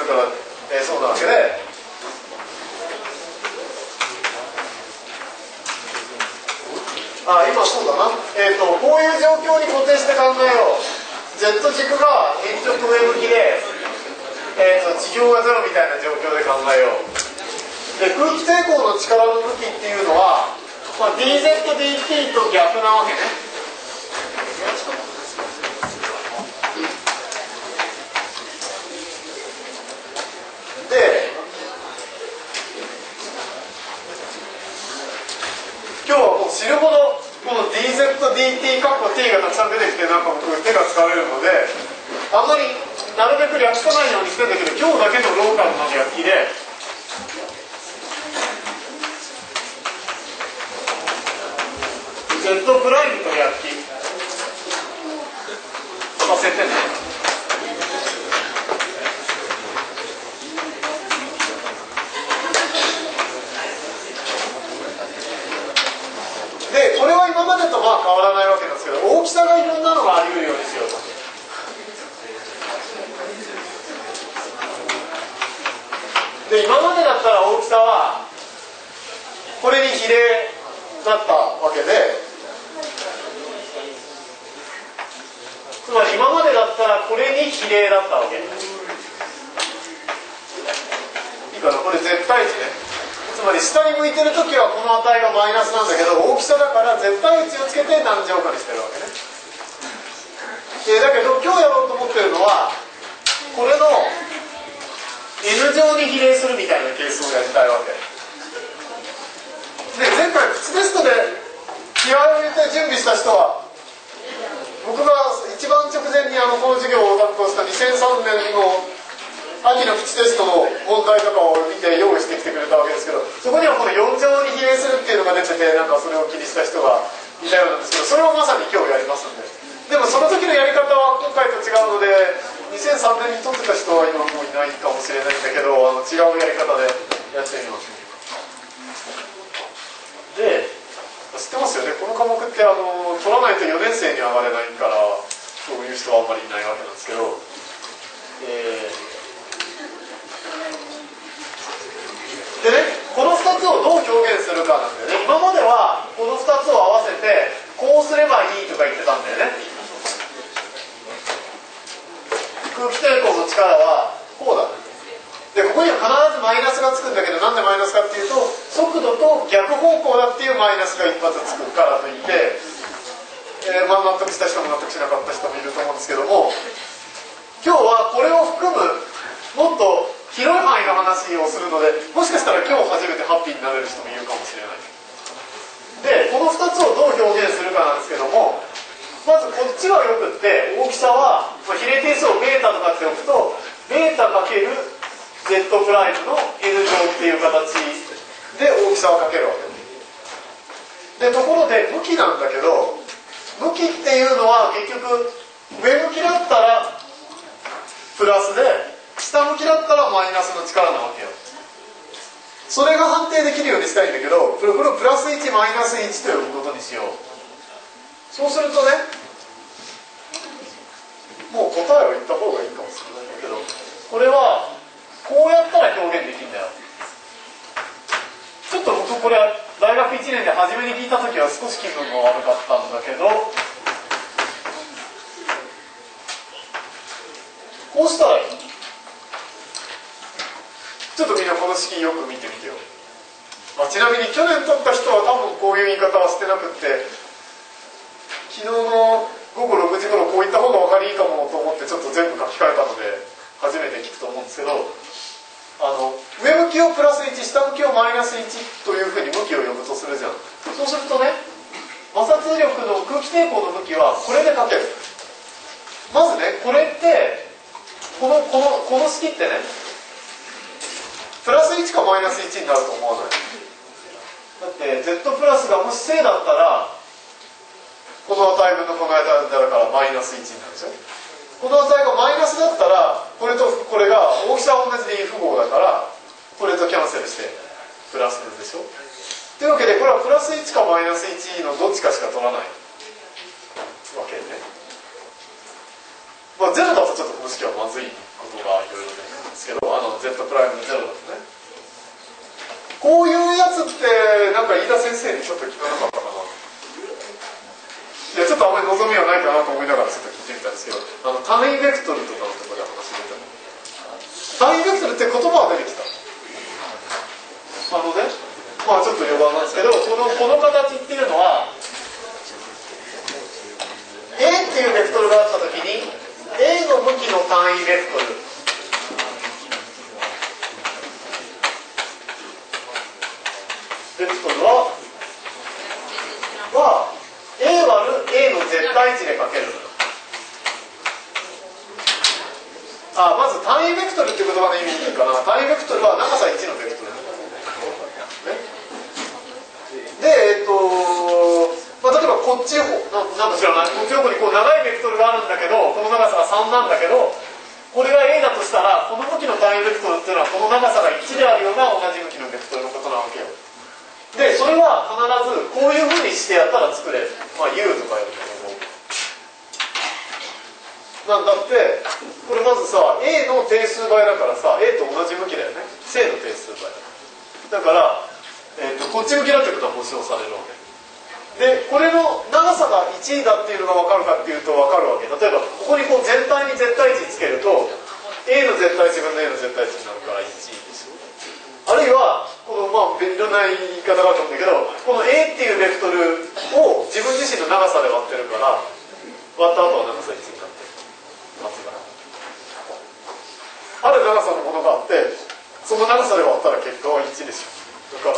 るから、そうなわけで、今そうだな、こういう状況に固定して考えよう。Z 軸が鉛直上向きで、地表が0みたいな状況で考えよう。で、空気抵抗の力の向きっていうのは、dZdt と逆なわけね。で、今日はもう知るほどこの dZdt かっこ t がたくさん出てきて、なんか僕手が疲れるので、あんまりなるべく略さないようにしてんだけど、今日だけのローカルなやきで、Z プライムのやきさせてね。で、これは今までとまあ変わらないわけなんですけど、大きさがいろんなのがあり得るようにしようと。で、今までだったら大きさはこれに比例だったわけで、つまり今までだったらこれに比例だったわけ。いいかな、これ絶対値ね。つまり下に向いてるときはこの値がマイナスなんだけど、大きさだから絶対値をつけて何乗かにしてるわけね。だけど今日やろうと思ってるのは、これの N 乗に比例するみたいなケースをやりたいわけで、前回プチテストで気合を入れて準備した人は、僕が一番直前にこの授業を担当した2003年の秋のプチテストの問題とかを見て用意してきてくれたわけですけど、そこにはこの4乗に比例するっていうのが出てて、なんかそれを気にした人がいたようなんですけど、それをまさに今日やりますんで。でもその時のやり方は今回と違うので、2003年に取ってた人は今もういないかもしれないんだけど、違うやり方でやってみます。で、知ってますよね、この科目って取らないと4年生に上がれないから、そういう人はあんまりいないわけなんですけど、でね、この2つをどう表現するかなんだよね。今まではこの2つを合わせてこうすればいいとか言ってたんだよね。空気抵抗の力はこうだ。で、ここには必ずマイナスがつくんだけど、なんでマイナスかっていうと、速度と逆方向だっていうマイナスが一発つくからといって、納得した人も納得しなかった人もいると思うんですけども、今日はこれを含むもっと広い範囲の話をするので、もしかしたら今日初めてハッピーになれる人もいるかもしれない。で、この2つをどう表現するかなんですけども、まずこっちはよくって、大きさは、比例定数をベータとかっておくと、ベータかける Z プライムの N 乗っていう形で大きさをかけるわけで、ところで向きなんだけど、向きっていうのは結局上向きだったらプラスで、下向きだったらマイナスの力なわけよ。それが判定できるようにしたいんだけど、これをプラス1マイナス1ということにしよう。そうするとね、もう答えを言った方がいいかもしれないんだけど、これはこうやったら表現できるんだよ。ちょっと僕これ大学1年で初めに聞いた時は少し気分が悪かったんだけど、こうしたらいい。ちょっとみんなこの式よく見てみてよ。ちなみに去年取った人は多分こういう言い方はしてなくって、昨日の午後6時頃こういった方が分かりいいかもと思ってちょっと全部書き換えたので初めて聞くと思うんですけど、上向きをプラス1、下向きをマイナス1というふうに向きを呼ぶとするじゃん。そうするとね、摩擦力の空気抵抗の向きはこれで書ける。まずね、これってこの式ってね、プラス1かマイナス1になると思わない。だって Z プラスがもし正だったらこの値分のこの値だからマイナス1になるでしょ。この値がマイナスだったらこれとこれが大きさは同じでいい符号だからこれとキャンセルしてプラスでしょ。というわけでこれはプラス1かマイナス1のどっちかしか取らないわけね。0だとちょっとの式はまずいことがいろいろ出てくるんですけど、Z プライム0だとね。こういうやつってなんか飯田先生にちょっと聞かなかったかな。いやちょっとあんまり望みはないかなと思いながらちょっと聞いてみたんですけど、単位ベクトルとかのところで話出てた。単位ベクトルって言葉は出てきた。まあちょっと余談なんですけど、この形っていうのは A っていうベクトルがあったときに A の向きの単位ベクトルは A 割る A の絶対値でかける。まず単位ベクトルっていう言葉の意味いいかな。単位ベクトルは長さ1のベクトル。で、例えばこっちなんか知らない、こっち方向にこう長いベクトルがあるんだけど、この長さが3なんだけど、これが A だとしたら、この向きの単位ベクトルっていうのはこの長さが1であるような同じ向きのベクトルのことなわけよ。で、それは必ずこういうふうにしてやったら作れる。U とかやるけどなんだって、これまずさ、A の定数倍だからさ、A と同じ向きだよね。正の定数倍だから、こっち向きだってことは保証されるわけで、これの長さが1だっていうのが分かるかっていうと分かるわけ。例えばここにこう全体に絶対値つけると A の絶対値分の A の絶対値になるから1でしょ。あるいはこのいろんな言い方があると思うんだけど、この A っていうベクトルを自分自身の長さで割ってるから割った後は長さ1になってるはずだ。ある長さのものがあってその長さで割ったら結果は1でしょ。だから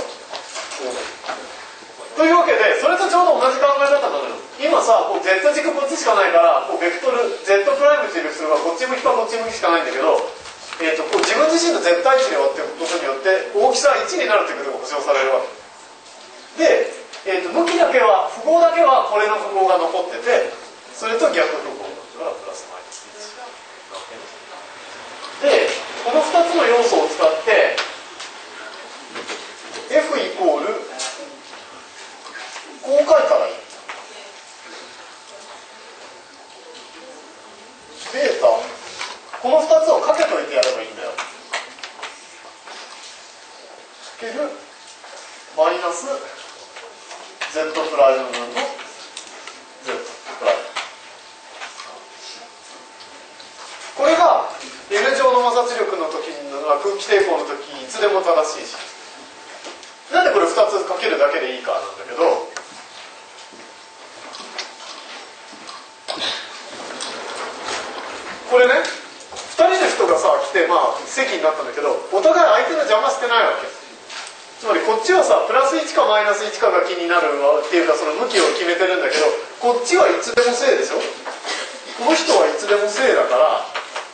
というわけで、それとちょうど同じ考え方なのよ。今さ、こう Z 軸こっちしかないから、こうベクトル Z プライムっていうベクトルがこっち向きかこっち向きしかないんだけど、こう自分自身の絶対値で割っていくことによって大きさ1になるということが保証されるわけで、向きだけは符号だけはこれの符号が残ってて、それと逆符号だからプラスマイナス1で、この2つの要素を使って F イコールこう書いたらいい。ベータ、この2つをかけといてやればいいんだよ。かけるマイナス Z プライム分の Z プライム。これが N 乗の摩擦力の時の空気抵抗の時いつでも正しいし。なんでこれ2つかけるだけでいいかなんだけど、これね、2人の人がさ来て席になったんだけど、お互い相手の邪魔してないわけ。つまりこっちはさプラス1かマイナス1かが気になるっていうか、その向きを決めてるんだけど、こっちはいつでも正でしょ。この人はいつでも正だから、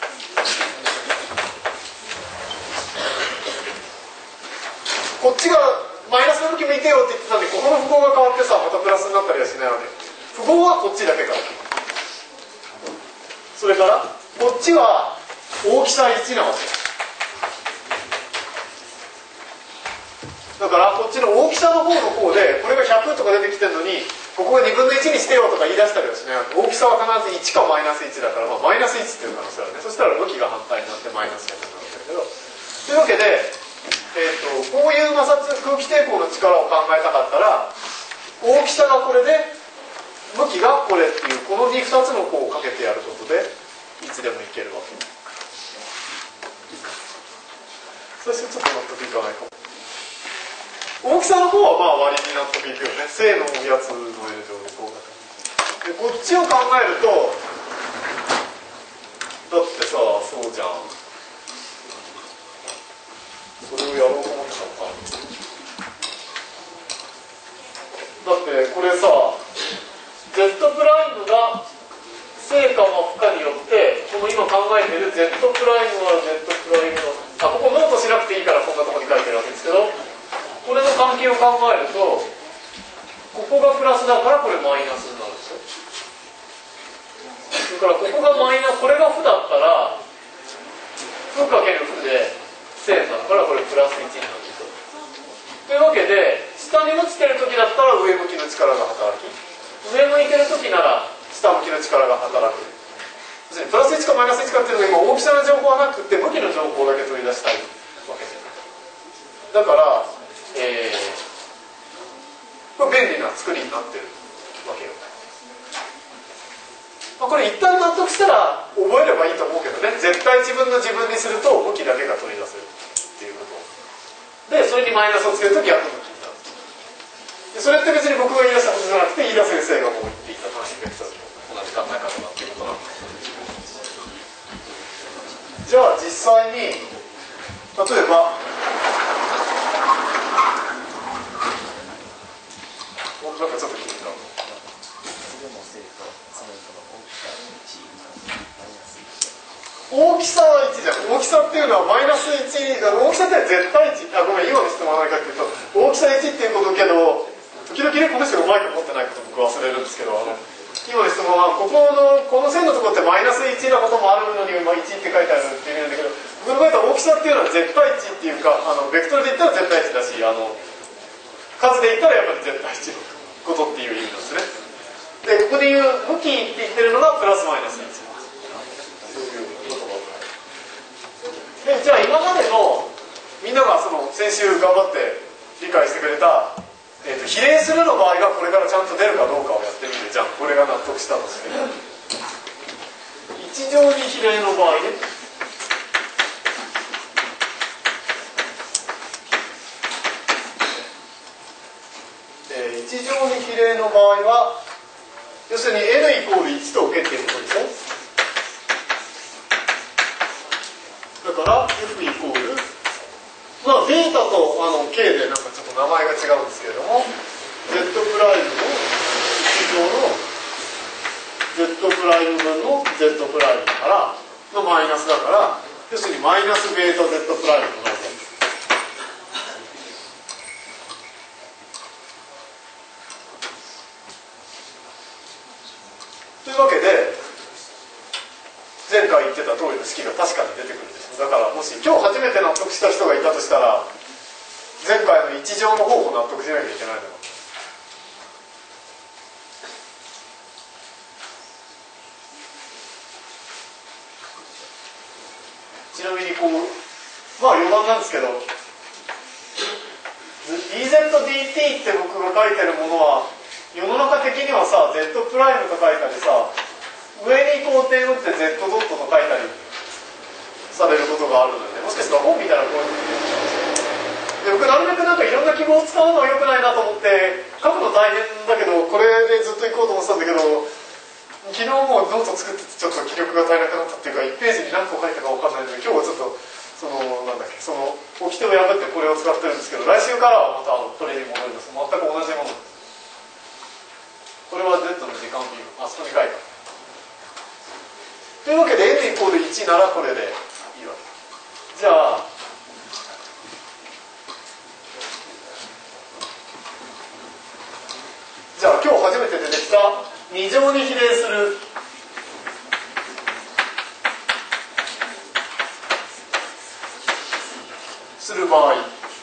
こっちがマイナスの向き向いてよって言ってたんで、ここの符号が変わってさまたプラスになったりはしないわけ。符号はこっちだけから。それからこっちは大きさ1なわけだから、こっちの大きさの方の方でこれが100とか出てきてるのに、ここが2分の1にしてよとか言い出したりはしないわけ。大きさは必ず1かマイナス1だから、マイナス1っていう可能性あるね。そしたら向きが反対になってマイナス1になるんだけど、というわけで、こういう摩擦空気抵抗の力を考えたかったら、大きさがこれで向きがこれっていうこの2つの項をかけてやることでいつでもいけるわけ。そしてちょっと納得いかないかも。大きさの方は割に納得いくよね。正のやつの L 乗の項だから。でこっちを考えると、だってさ、そうじゃん、それをやろうと思ってたのか。だってこれさ、Z プライムが正か負かによって、この今考えている Z プライムは Z プライムの、ここノートしなくていいからこんなところに書いてるわけですけど、これの関係を考えると、ここがプラスだからこれマイナスになるんですよ。それからここがマイナス、これが負だったら負かける負で正になるからこれプラス1になるんですよ。というわけで、下に落ちてる時だったら上向きの力が働き、上向いてる時なら下向きの力が働く。 にプラス1かマイナス1かっていうのが今大きさの情報はなくて向きの情報だけ取り出したいわけだから、これ便利な作りになってるわけよ。これ一旦納得したら覚えればいいと思うけどね。絶対自分の自分にすると向きだけが取り出せるっていうことで、それにマイナスをつけると逆向きになる。でそれって別に僕が言い出したことじゃなくて飯田先生がもう言っていた単位ベクトルと同じ考え方だっていうことなんです。じゃあ実際に例えばなんかちょっと聞いた大きさは1じゃん。大きさっていうのはマイナス1、大きさって絶対値。ごめん、今の質問は何かっていうと、大きさ1っていうことけど、時々ね、この人がマイク持ってないこと僕忘れるんですけど、今の質問は、この線のところってマイナス1なこともあるのに、1って書いてあるっていうんだけど、僕の書いた大きさっていうのは絶対値っていうか、ベクトルで言ったら絶対値だし、数で言ったらやっぱり絶対値のことっていう意味なんですね。で、ここで言う向きって言ってるのがプラスマイナス1。そういう言葉で、じゃあ今までのみんなが先週頑張って理解してくれた、比例するの場合がこれからちゃんと出るかどうかをやってみて、じゃあこれが納得したとして一乗に比例の場合ね、一乗に比例の場合は要するに n イコール1と受けっていうことですね。だから F イコールベータとK でなんかちょっと名前が違うんですけれども Z プライムの1乗の Z プライム分の Z プライムからのマイナスだから要するにマイナスベータ Z プライムとなるわけです。というわけで前回言ってた通りの式が確かに出てくるんです。だからもし今日初めて納得した人がいたとしたら前回の一乗の方も納得しなきゃいけないの。ちなみに余談なんですけど dZdt って僕が書いてるものは世の中的にはさ Z プライムと書いたりさ上に工程打って Z ドットと書いたりされることがあるので、もしかしたら本みたいなこういうで僕なるべくなんかいろんな記号を使うのは良くないなと思って書くの大変だけどこれでずっと行こうと思ってたんだけど昨日もうノート作っててちょっと気力が足りなくなったっていうか1ページに何個書いたか分かんないので今日はちょっと掟を破ってこれを使ってるんですけど来週からはまたこれに戻ります。全く同じものです。これは Z の時間ビューあそこに書いたというわけで n イコール1ならこれでいいわけ。じゃあ今日初めて出てきた2乗に比例する場合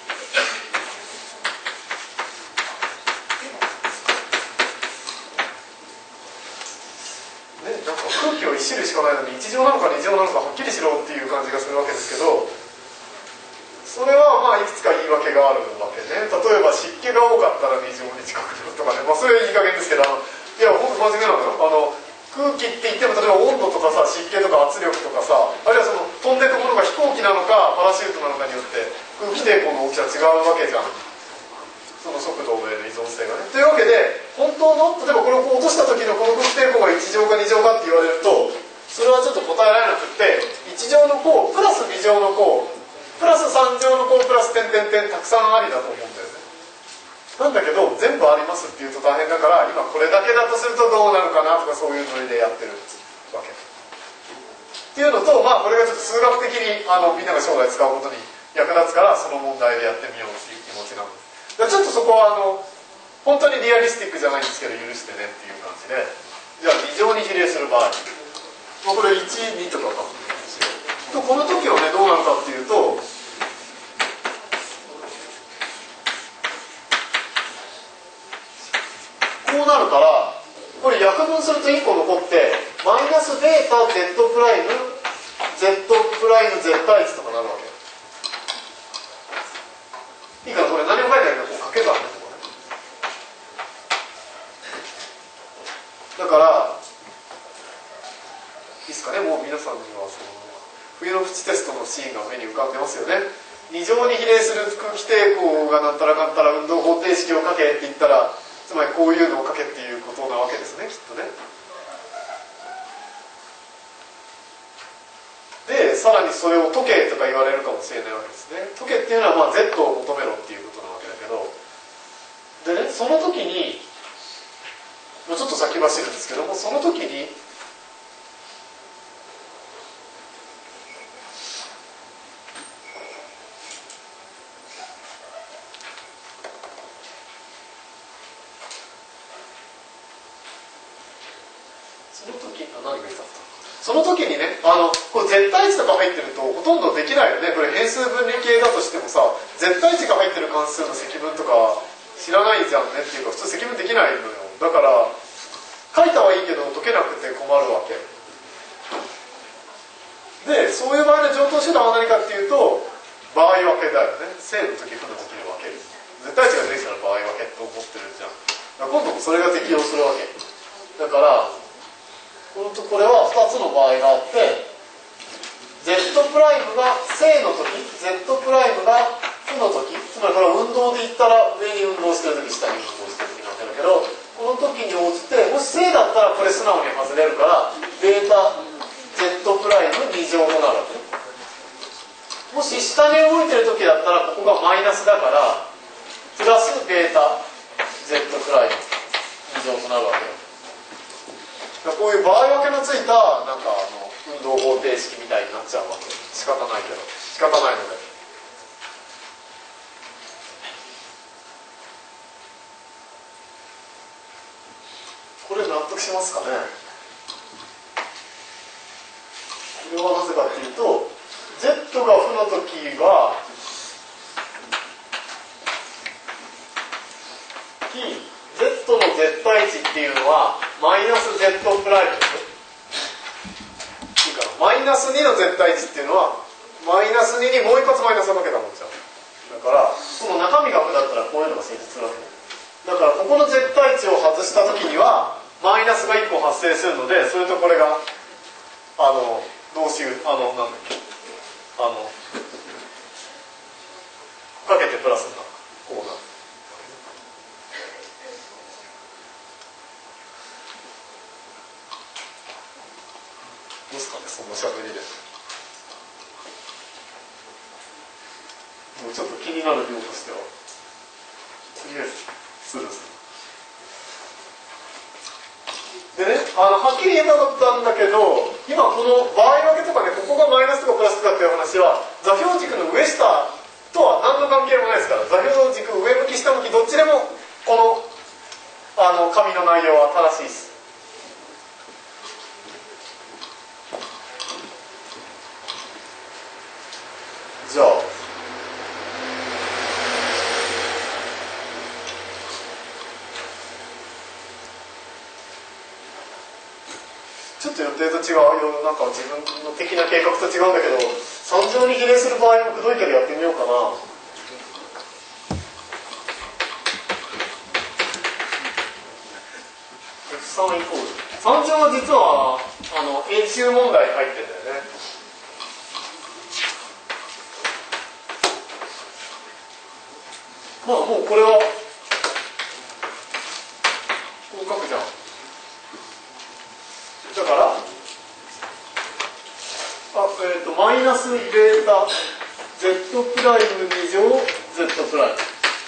なんか空気を1種類しかないのに1乗なのか2乗なのかはっきりしろっていう感じがするわけですけどそれはいくつか言い訳があるわけね。例えば湿気が多かったら2乗に近くなるとかね、それはいい加減ですけどいや本当真面目なのよ。空気って言っても例えば温度とかさ湿気とか圧力とかさあるいは飛んでいくものが飛行機なのかパラシュートなのかによって空気抵抗の大きさ違うわけじゃん。その速度への依存性がね。というわけで本当の例えばこれを落とした時のこの空気抵抗が1乗か2乗かって言われるとそれはちょっと答えられなくって1乗の項プラス2乗の項プラス3乗の項プラス点々点たくさんありだと思うんだよね。なんだけど全部ありますっていうと大変だから今これだけだとするとどうなるかなとかそういうノリでやってるわけっていうのとこれがちょっと数学的にみんなが将来使うことに役立つからその問題でやってみようっていう気持ちなのでちょっとそこは本当にリアリスティックじゃないんですけど許してねっていう感じでじゃあ2乗に比例する場合これ1、2とかかとこの時はねどうなるかっていうとこうなるからこれ約分すると1個残ってマイナスベベータ Z プライム Z プライム Z 値とかなるわけ。いいかな、これ何も書いてないけどこう書けたんだね、ここね。だからいいですかね、もう皆さんにはその冬のプチテストのシーンが目に浮かんでますよね。2乗に比例する空気抵抗がなんたらかんたら運動方程式を書けって言ったら、つまりこういうのを書けっていうことなわけですね、きっとね。でさらにそれを解けとか言われるかもしれないわけですね。解けっていうのはまあ Z を求めろっていうことなわけだけど、でね、その時にもうちょっと先走るんですけども、その時にその時にね、これ絶対値とか入ってるとほとんどできないよね。これ変数分離系だとしてもさ、絶対値が入ってる関数の積分とか知らないじゃんねっていうか、普通積分できないのよ。だから書いたはいいけど解けなくて困るわけで、そういう場合の常套手段は何かっていうと場合分けだよね。正の時負の時に分ける。絶対値が出てきたら場合分けと思ってるじゃん。だから今度もそれが適用するわけだから、これは2つの場合があって、 Z プライムが正の時 Z プライムが負の時、つまりこれは運動で言ったら上に運動してる時下に運動してる時なんだけど、この時に応じてもし正だったらこれ素直に外れるからベータ Z プライム2乗となるわけ。もし下に動いてる時だったらここがマイナスだからプラスベータ Z プライム2乗となるわけよ。こういう場合分けのついたなんか運動方程式みたいになっちゃうわけ。仕方ないけど、仕方ないので。これ納得しますかね。これはなぜかっていうと Z が負の時は Z の絶対値っていうのはマイナス Z プライムですよ。いいかな、マイナス2の絶対値っていうのはマイナス2にもう一発マイナスをかけたもんじゃん。だからその中身が負だったらこういうのが成立するわけ。だからここの絶対値を外した時にはマイナスが1個発生するので、それとこれが同士なんだっけかけてプラスになる、こうなる。どうですかね、そんなしゃべりで。もうちょっと気になる量としてはとりあえずスルーする。でね、はっきり言えなかったんだけど、今この場合分けとかね、ここがマイナスとかプラスとかっていう話は座標軸の上下とは何の関係もないですから、座標軸上向き下向きどっちでもこの紙の内容は正しいです。じゃあちょっと予定と違うよ、なんか自分の的な計画と違うんだけど、3乗に比例する場合もくどいけどやってみようかな。F3 イコール3乗は実は演習問題に入ってるんだよね。まあもうこれはこう書くじゃん。だからマイナスベータ Z プライム2乗 Z プライム、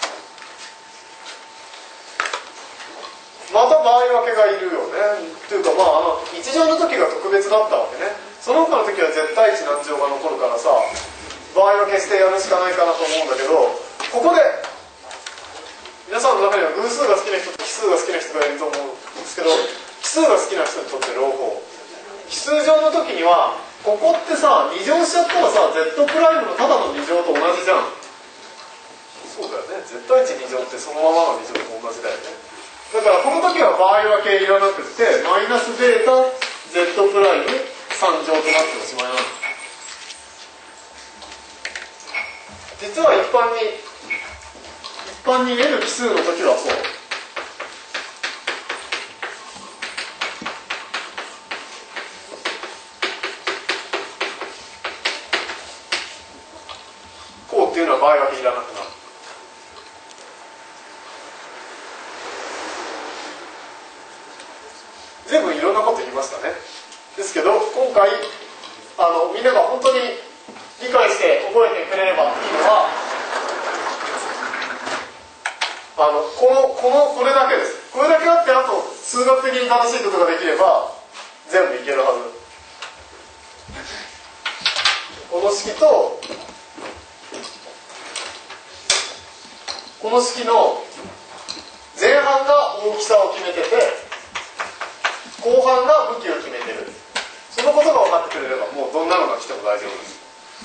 また場合分けがいるよね。というか1乗の時が特別だったわけね。その他の時は絶対値何乗が残るからさ、場合分けしてやるしかないかなと思うんだけど、ここで皆さんの中には偶数が好きな人と奇数が好きな人がいると思うんですけど、奇数が好きな人にとって朗報、奇数乗の時にはここってさ2乗しちゃったらさ Z プライムのただの2乗と同じじゃん。そうだよね、絶対値2乗ってそのままの2乗と同じだよね。だからこの時は場合分けいらなくってマイナスベータ Z プライム3乗となっておしまいなんです。実は一般に N 奇数の時はそう。こうっていうのは場合分けいらなくなる。全部いろんなこと言いましたね。ですけど今回みんなが本当に理解して覚えてくれればいいのはこれだけです。これだけあって、あと数学的に正しいことができれば全部いけるはず。この式とこの式の前半が大きさを決めてて後半が向きを決めてる。そのことが分かってくれればもうどんなのが来ても大丈夫です。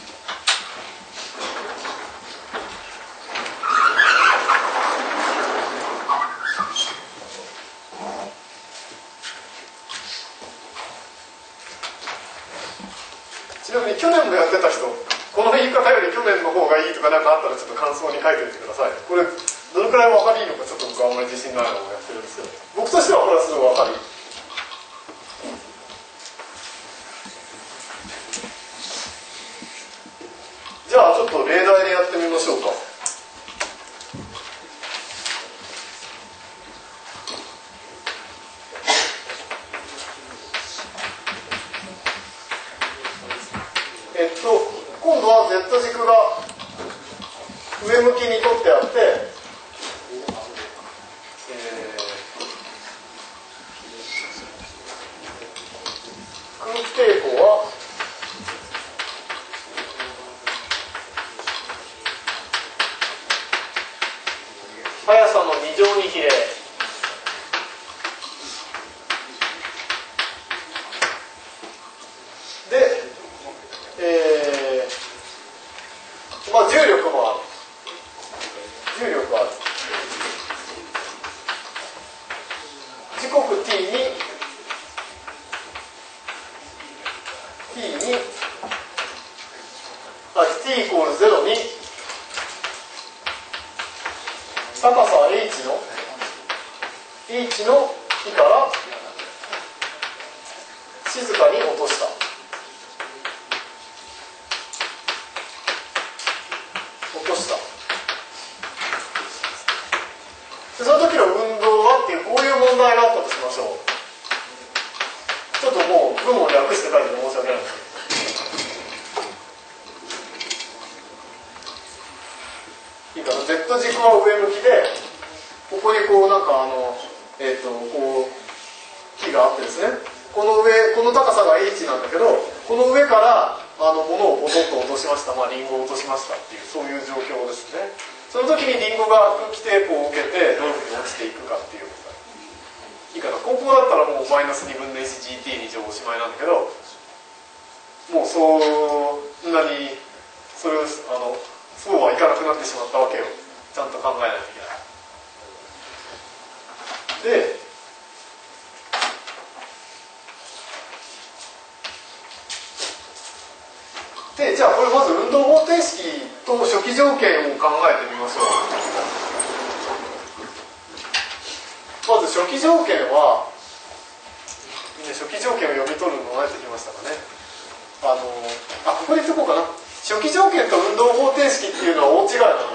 ちなみに去年もやってた人、この言い方より去年の方がいいとか何かあったらちょっと感想に書いておいてください。これどのくらい分かりいいのかちょっと僕はあんまり自信ないのをやってるんですけど、僕としてはこれはすごい分かりいい。じゃあちょっと例題でやってみましょうか。今度は Z 軸が上向きに取ってあって、空気抵抗は速さの2乗に比例。で、重力もある。重力ある。時刻 t に t イコール0に高さ h の比から静かに落とした。でその時の運動はっていうこういう問題があったとしましょう。ちょっともう文を略して書いて申し訳ないんですけど、いいかな。 Z 軸は上向きでここにこうなんかこう木があってですね、この高さが h なんだけど、この上から物をポトッと落としました、リンゴを落としましたっていうそういう状況ですね。その時にリンゴが空気抵抗を受けてどういうふうに落ちていくかっていうこといいかな。高校だったらもうマイナス2分の 1GT2乗おしまいなんだけど、もうそんなにそれをそうはいかなくなってしまったわけよ。ちゃんと考えないといけない。でじゃあこれまず運動方程式と初期条件を考えてみましょう。まず初期条件は、初期条件を読み取るの慣れてきましたかね。ここで言っとこうかな。初期条件と運動方程式っていうのは大違いなのよ。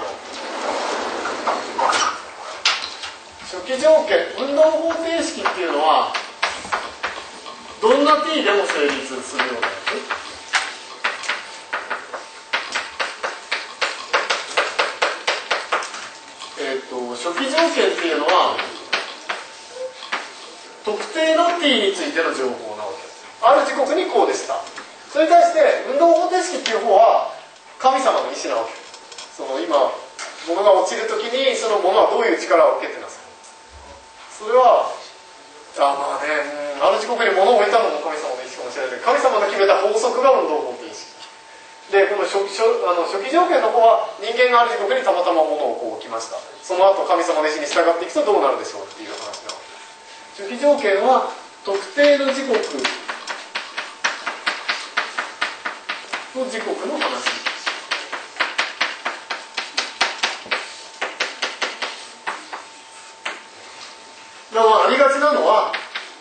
初期条件、運動方程式っていうのはどんな t でも成立するようなやつ。初期条件っていうのは特定の t についての情報なわけです。ある時刻にこうでした。それに対して運動方程式っていう方は神様の意志なわけ。今物が落ちるときにその物はどういう力を受けてますか。それはある時刻に物を置いたのも神様の意志かもしれないけど、神様が決めた法則が運動方程式で、この初期条件の方は人間がある時刻にたまたま物をこう置きました。その後神様の意志に従っていくとどうなるでしょうっていう話なの。初期条件は特定の時刻の時刻の話。ありがちなのは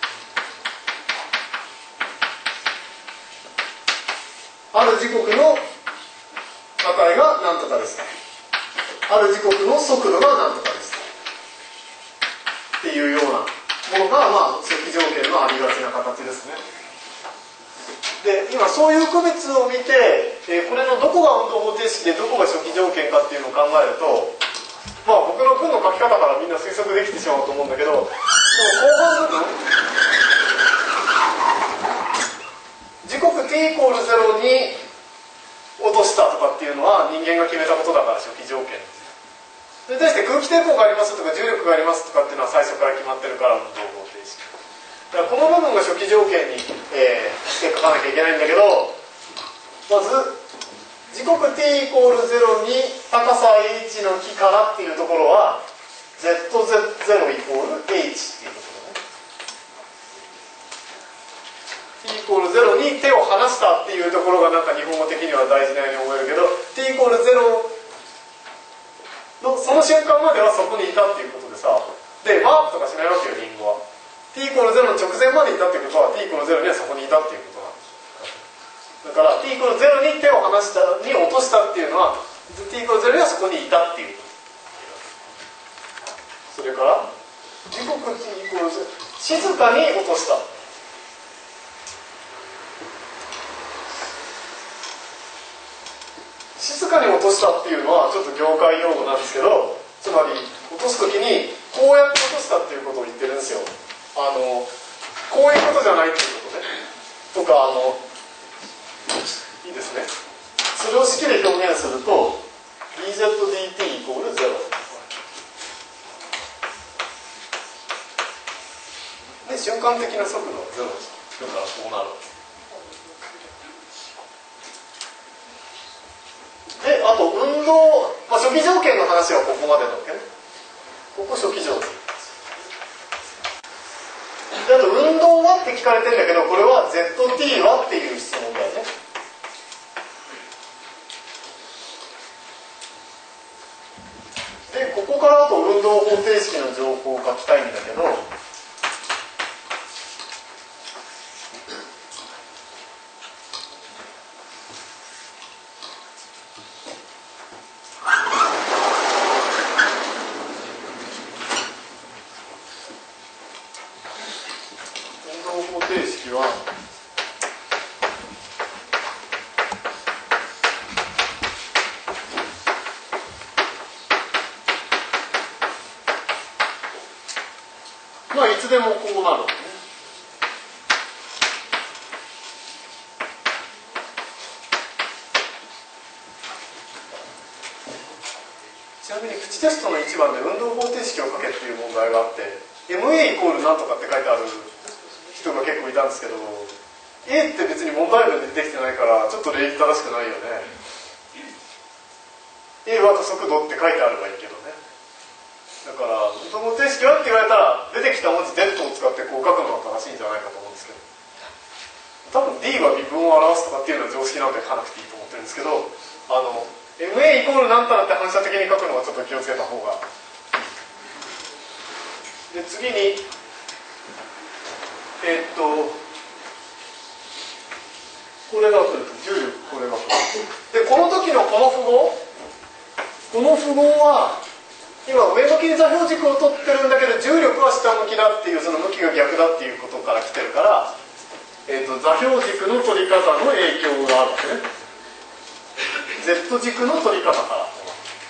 ある時刻の値が何とかですある時刻の速度が何とかですっていうようなものが、初期条件のありがちな形ですね。で今そういう区別を見て、これのどこが運動方程式でどこが初期条件かっていうのを考えると、僕の文の書き方からみんな推測できてしまうと思うんだけど、この後半部分時刻 t イコール0に落としたとかっていうのは人間が決めたことだから初期条件です。それに対して空気抵抗がありますとか重力がありますとかっていうのは最初から決まってるから運動方程式だからこの部分が初期条件に、して書かなきゃいけないんだけど、まず時刻 t イコール0に高さ h の木からっていうところは z0 イコール h っていうところね。 t イコール0に手を離したっていうところがなんか日本語的には大事なように思えるけど、 t イコール0のその瞬間まではそこにいたっていうことでさ、でワープとかしないわけよリンゴは。 t イコール0の直前までいたっていうことは t イコール0にはそこにいたっていうことなんです。だから t イコール0に手を離したに落としたっていうのは t イコール0にはそこにいたっていうこと。それから時刻 t イコール0静かに落とした。静かに落としたっていうのはちょっと業界用語なんですけど、つまり落とすときにこうやって落としたっていうことを言ってるんですよ。こういうことじゃないっていうことね。とかいいですね。それを式で表現すると dZdt イコール0で瞬間的な速度は0だからこうなるわけで、あと運動、初期条件の話はここまでなわけね。ここ初期条件で、あと運動はって聞かれてるんだけど、これは ZT はっていう質問だよね。で、ここからあと運動方程式の情報を書きたいんだけど、いつでもこうなるわけね。ちなみにプチテストの1番で運動方程式を書けっていう問題があって MA イコールなんとかって書いてある人が結構いたんですけど、 A って別に問題文でできてないからちょっと礼儀正しくないよね。 A は加速度って書いてあればいいけどね。だから運動方程式はって言われたら出てきた文字 Z を使ってこう書くのが正しいんじゃないかと思うんですけど、多分 D は微分を表すとかっていうのは常識なので書かなくていいと思ってるんですけど、MA イコールなんたらって反射的に書くのはちょっと気をつけた方が。で次にこれが来ると重力これが来る。でこの時のこの符号は今上向きに座標軸を取ってるんだけど重力は下向きだっていうその向きが逆だっていうことから来てるから、座標軸の取り方の影響があるわけね。Z 軸の取り方から。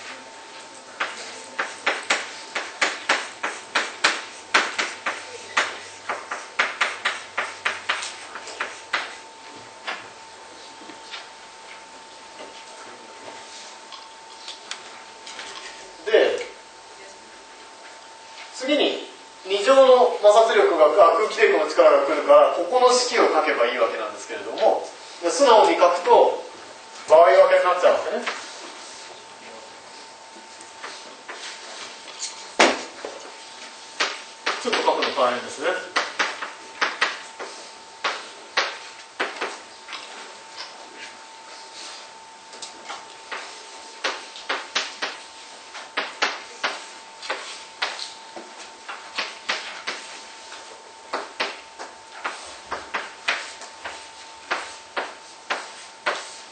次に2乗の摩擦力が空気抵抗の力が来るからここの式を書けばいいわけなんですけれども、素直に書くと場合分けになっちゃうわけね。ちょっと書くの大変ですね。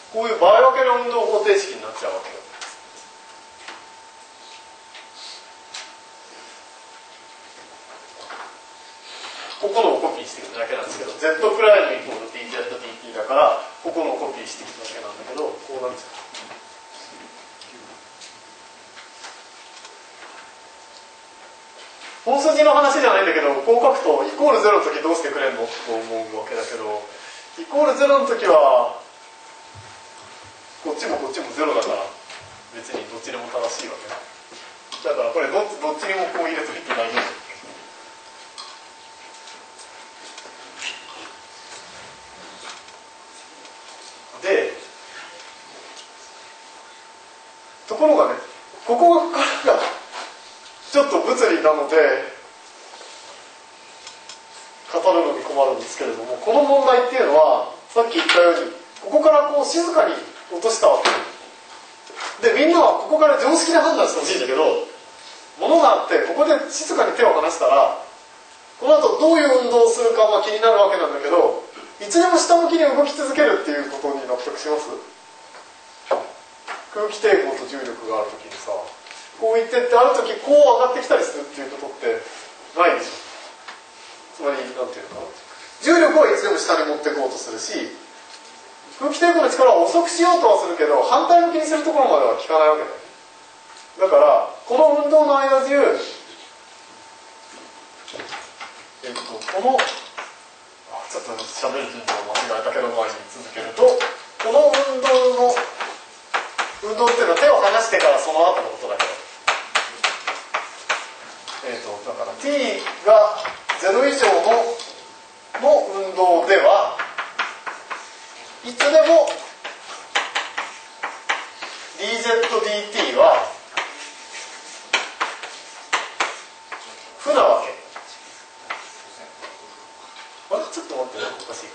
こういう場合分けの運動方程式になっちゃうわけよ。ここのをコピーしていくだけなんですけど、z プライムイコール dz/dt だからここのをコピーしていくだけなんだけど、こうなっちゃう。本筋の話じゃないんだけど、こう書くとイコール0の時どうしてくれんのと思うわけだけど、イコール0の時はこっちもこっちも0だから別にどっちでも正しいわけだ。だからこれどっちにもこう入れといて大丈夫。で、ところがね、ここからがちょっと物理なので語るのに困るんですけれども、この問題っていうのはさっき言ったようにここからこう静かに落としたわけで、みんなはここから常識で判断してほしいんだけど、物があってここで静かに手を離したらこの後どういう運動をするかは気になるわけなんだけど、いつでも下向きに動き続けるっていうことに納得します？空気抵抗と重力があるときにさ、こういってってあるときこう上がってきたりするっていうことってないでしょ。つまりなんていうのかな、重力はいつでも下に持っていこうとするし、空気抵抗の力を遅くしようとはするけど反対向きにするところまでは効かないわけだよ。だからこの運動の間中、このちょっと喋る順序を間違えたけど前に続けると、この運動っていうのは手を離してからその後のことだけど、だから t が0以上の運動ではいつでも dz/dt は負なわけ。あれちょっと待ってね、おかしい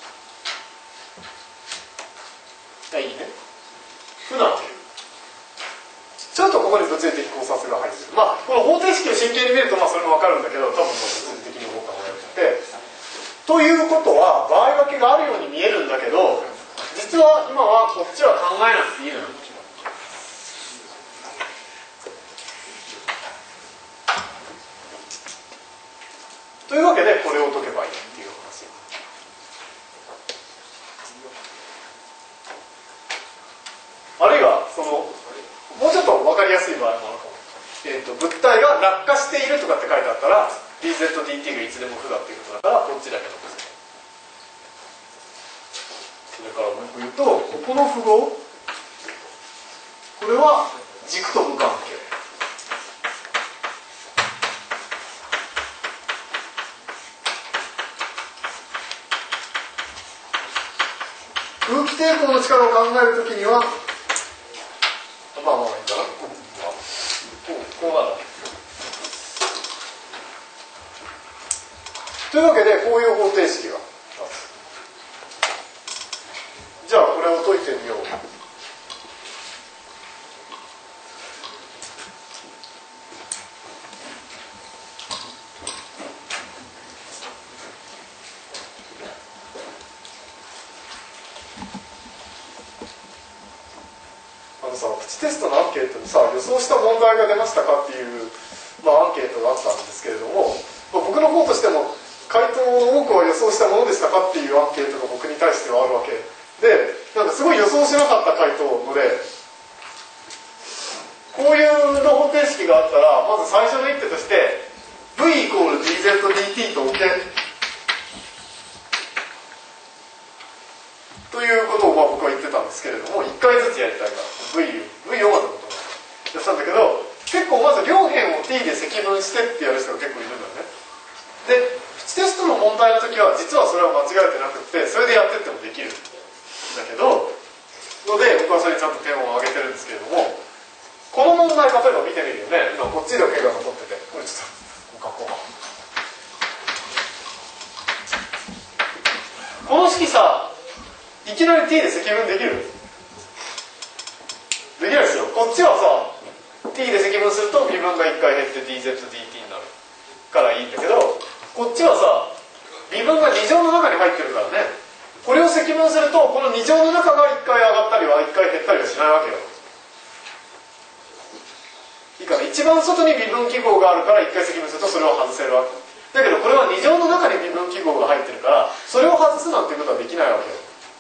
か。いいね。負なわけ。ちょっとここに物理的考察が入ってる。まあこの方程式を真剣に見るとそれも分かるんだけど、多分物理的に動く方がよくて。ということは場合分けがあるように見えるんだけど、実は今はこっちは考えなくていいのよ。というわけでこれを解けばいいっていう話。あるいはもうちょっと分かりやすい場合もあるかも。物体が落下しているとかって書いてあったら dz/dt がいつでも負だっていうことだからこっちだけ残す。それからもう一個言うと、ここの符号、これは軸と無関係。空気抵抗の力を考えるときには、まあいいかな。こうなる。というわけでこういう方程式が。じゃあこれを解いてみよう。プチテストのアンケートにさ、予想した問題が出ましたかっていう、アンケートがあったんですけれども、僕の方としても回答の多くは予想したものでしたかっていうアンケートが僕に対してはあるわけで、なんかすごい予想しなかった回答ので、こういうの方程式があったらまず最初の一手として v イコール dz/dt と置けということを僕は言ってたんですけれども、1回ずつやりたいから v をまずやったんだけど、結構まず両辺を t で積分してってやる人が結構いるんだよね。でプチテストの問題の時は実はそれは間違えてなくて、それでやってってもできるんだけどので、僕はそれにちゃんと点を挙げてるんですけれども、この問題例えば見てみるよね。今こっちだけが残ってて、これちょっとこう書こう。この式さ、いきなり t で積分できる？できないですよ。こっちはさ t で積分すると微分が1回減って dz/dt になるからいいんだけど、こっちはさ微分が2乗の中に入ってるからね、これを積分するとこの2乗の中が1回上がっは一回減ったりはしないわけよ。いいかな、一番外に微分記号があるから一回積分するとそれを外せるわけだけど、これは2乗の中に微分記号が入ってるからそれを外すなんていうことはできないわけよ。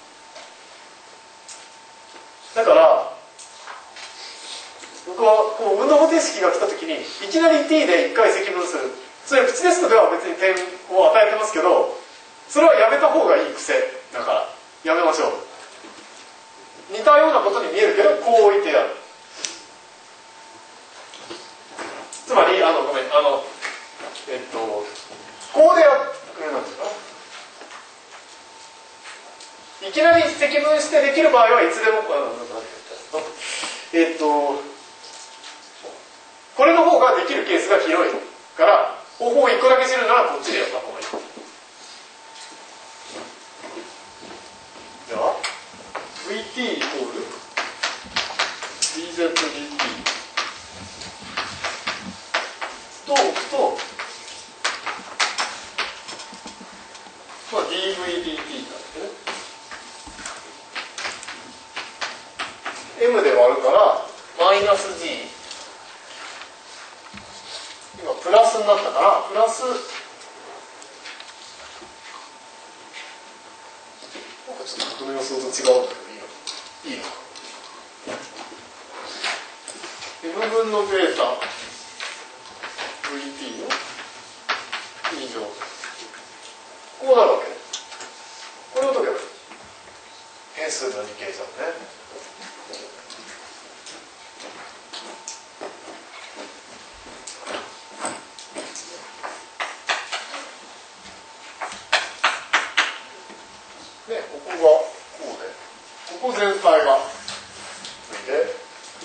だから僕はこう運動方程式が来た時にいきなり t で1回積分する、それプチテストでは別に点を与えてますけど、それはやめた方がいい癖だからやめましょう。似たようなことに見えるけどこう置いてやる。つまりごめんこうでやるなんですか、いきなり積分してできる場合はいつでもこれの方ができるケースが広いから方法を1個だけ知るならこっちでやった方がいい。では VT イコール dZdt と置くと、まあ、dVdt なんですね。m で割るからマイナス g、 今プラスになったからプラス、なんかちょっとこの予想と違うんだけどいいのか。 m 分のベータ VT の2乗、こうなるわけね。これを解けばいい。変数の2計算ね。で、ここがこうで、ここ全体がで、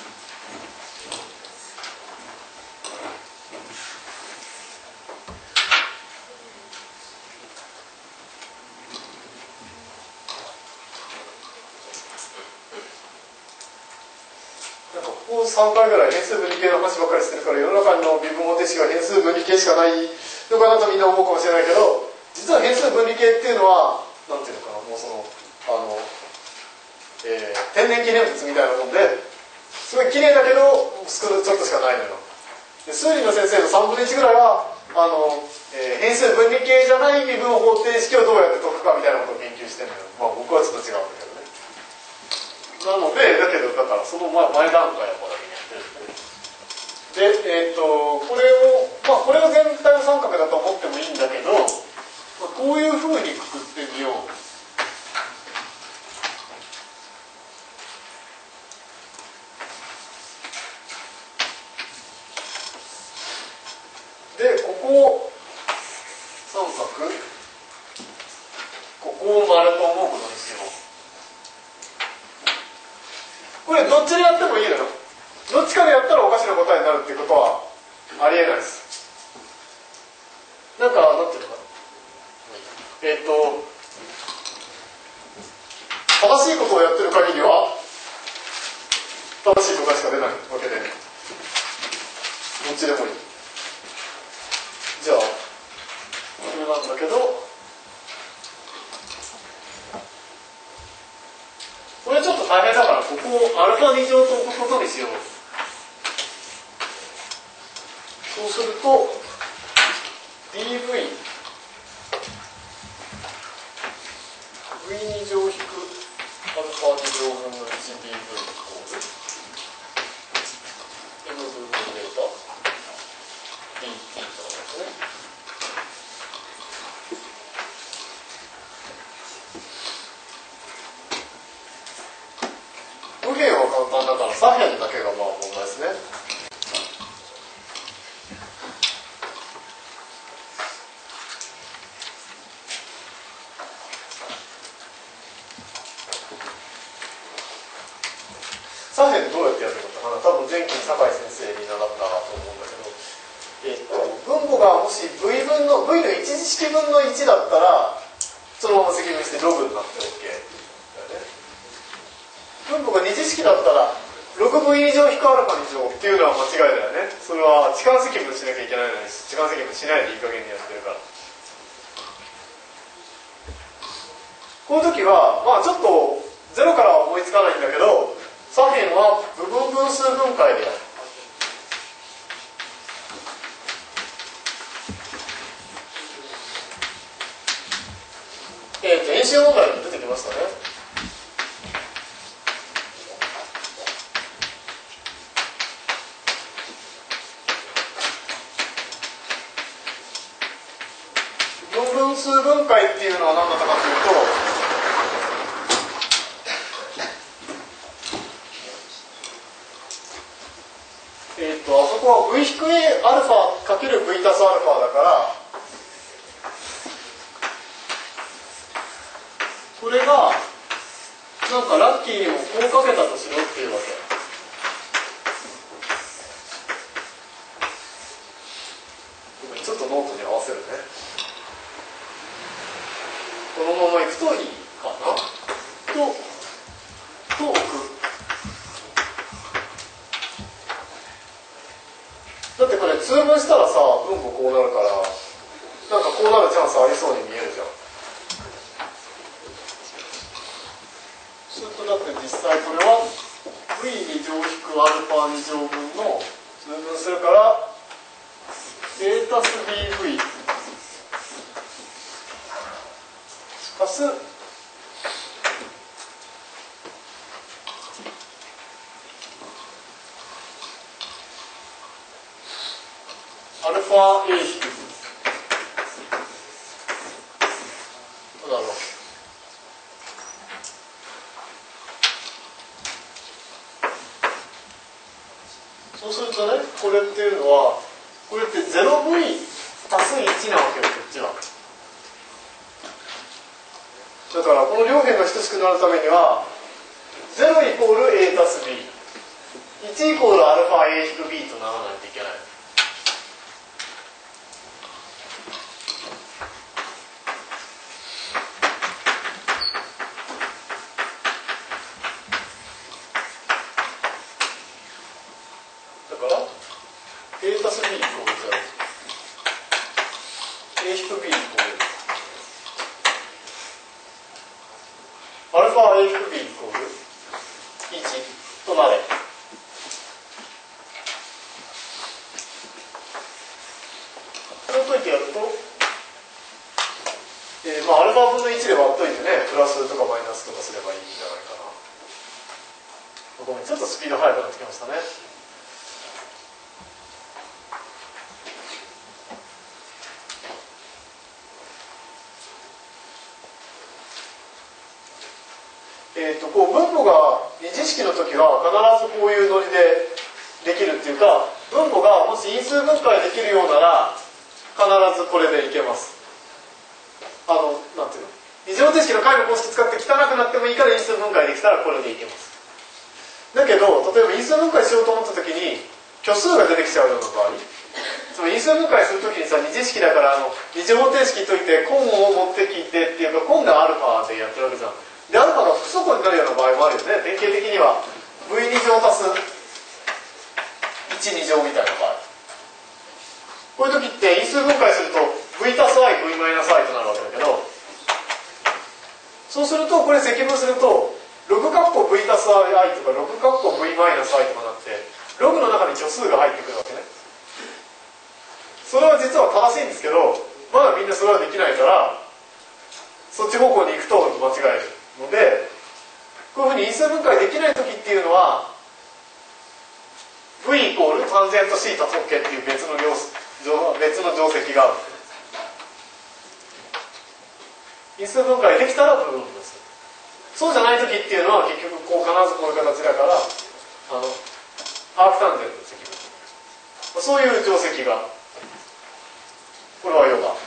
ここ3回ぐらい変数分離系の話ばっかりしてるから世の中の微分方程式は変数分離系しかないのかなとみんな思うかもしれないけど、実は変数分離系っていうのはなんていうのかな、もうその天然記念物みたいなもんですごい綺麗だけどちょっとしかないのよ。で数理の先生の3分の1ぐらいは変数分離系じゃない微分方程式をどうやって解くかみたいなことを研究してるのよ。まあ僕はちょっと違うんだけどね。なので、だけど、だからその前段階はこれだけやってるんですね。で、これを、まあこれを全体の三角だと思ってもいいんだけど、まあ、こういうふうにくくってみよう。で、ここを三角、ここを丸と思うことにしよう。これどっちでやってもいいのよ。どっちかでやったらおかしな答えになるっていうことはありえないです。なんていうのかな、正しいことをやってる限りは正しい答えしか出ないわけで、どっちでもいい。じゃあこれなんだけど、これちょっと大変だからここをアルファ2乗と置くことにしよう。そうすると dv v2 乗引くアルファ2乗分の 1dv イコール m 分のデータ dt となりますね。右辺は簡単だから左辺だけがまあ問題ですね。左辺どうやってやるのかな、多分前期に酒井先生に習ったと思うんだけど、分母がもし v の v の1次式分の1だったらそのまま積分してログになって OK だよね。分母が2次式だったらログ v 以上引くアルファ2乗っていうのは間違いだよね。それは置換積分しなきゃいけないのに置換積分しないでいい加減にやってるから、こういう時はまあちょっとゼロからは思いつかないんだけど、 数分解でやる。演習問題に出てきましたね。4分数分解っていうのは何だったかというと、あそこは v 引く a アルファかける v 足すアルファだから、これがなんかラッキーにもこうかけたとしろっていうわけ。ちょっとノートに合わせるね。このままいくといいかなと置く。だってこれ通分したらさ、分母こうなるから、なんかこうなるチャンスありそうに見えるじゃん。そうするとだって実際これは v2乗引く α2乗分の通分するから a たす bv 足すアルファ a 引くどうだろう。そうするとね、これっていうのは、これって 0v 足す1なわけよ、こっちは。だからこの両辺が等しくなるためには、0イコール a 足す b、1イコール α a 引く b とならないといけない。だから a 足す b イコール0、a 引く b イコールアルファ a 引く b イコール1となれ。これを解いてやると、まあアルファ分の1で割っといてね、プラスとかマイナスとかすればいいんじゃないかな。ごめん、ちょっとスピード速くなってきましたね。こう分母が二次式の時は必ずこういうノリでできるっていうか、分母がもし因数分解できるようなら必ずこれでいけます。なんていうの、二次方程式の解の公式使って汚くなってもいいから因数分解できたらこれでいけます。だけど例えば因数分解しようと思った時に虚数が出てきちゃうような場合、その因数分解する時にさ、二次式だから二次方程式解いて根を持ってきてっていうか、根がアルファでやってるわけじゃん。でアルファが不相になるような場合もあるよね。典型的には v2 乗足す12乗みたいな場合、こういう時って因数分解すると v 足す i v マイナス i となるわけだけど、そうするとこれ積分するとログカッコ v 足す i とかログカッコ v マイナス i とかなってログの中に虚数が入ってくるわけね。それは実は正しいんですけど、まだみんなそれはできないから、そっち方向に行くと間違えるので、こういうふうに因数分解できない時っていうのは v イコールタンジェントシータ直径っていう別の定積がある。因数分解できたら部分分する。そうじゃない時っていうのは結局こう必ずこういう形だからアークタンジェントの積分、そういう定積が、これはヨガ。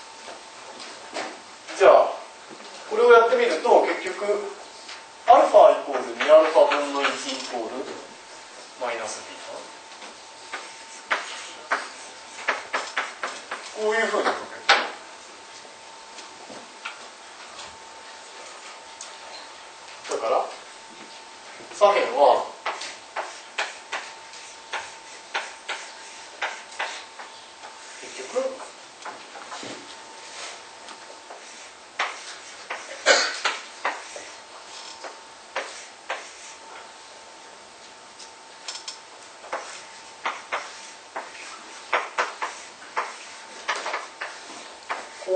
じゃあこれをやってみると結局アルファイコール2アルファ分の1イコールマイナス b かな。こういうふうに解ける。だから左辺は結局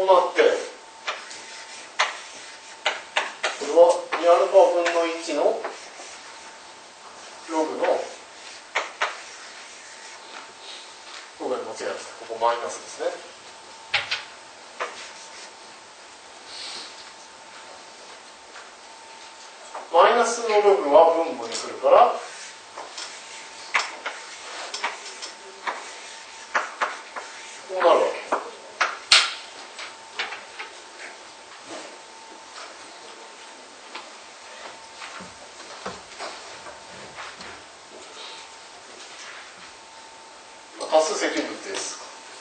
うなって、これは 2α 分の1のログの、ごめん間違えました。ここマイナスですね。マイナスのログは分母に来るから、こうなるわけ。多数積分です。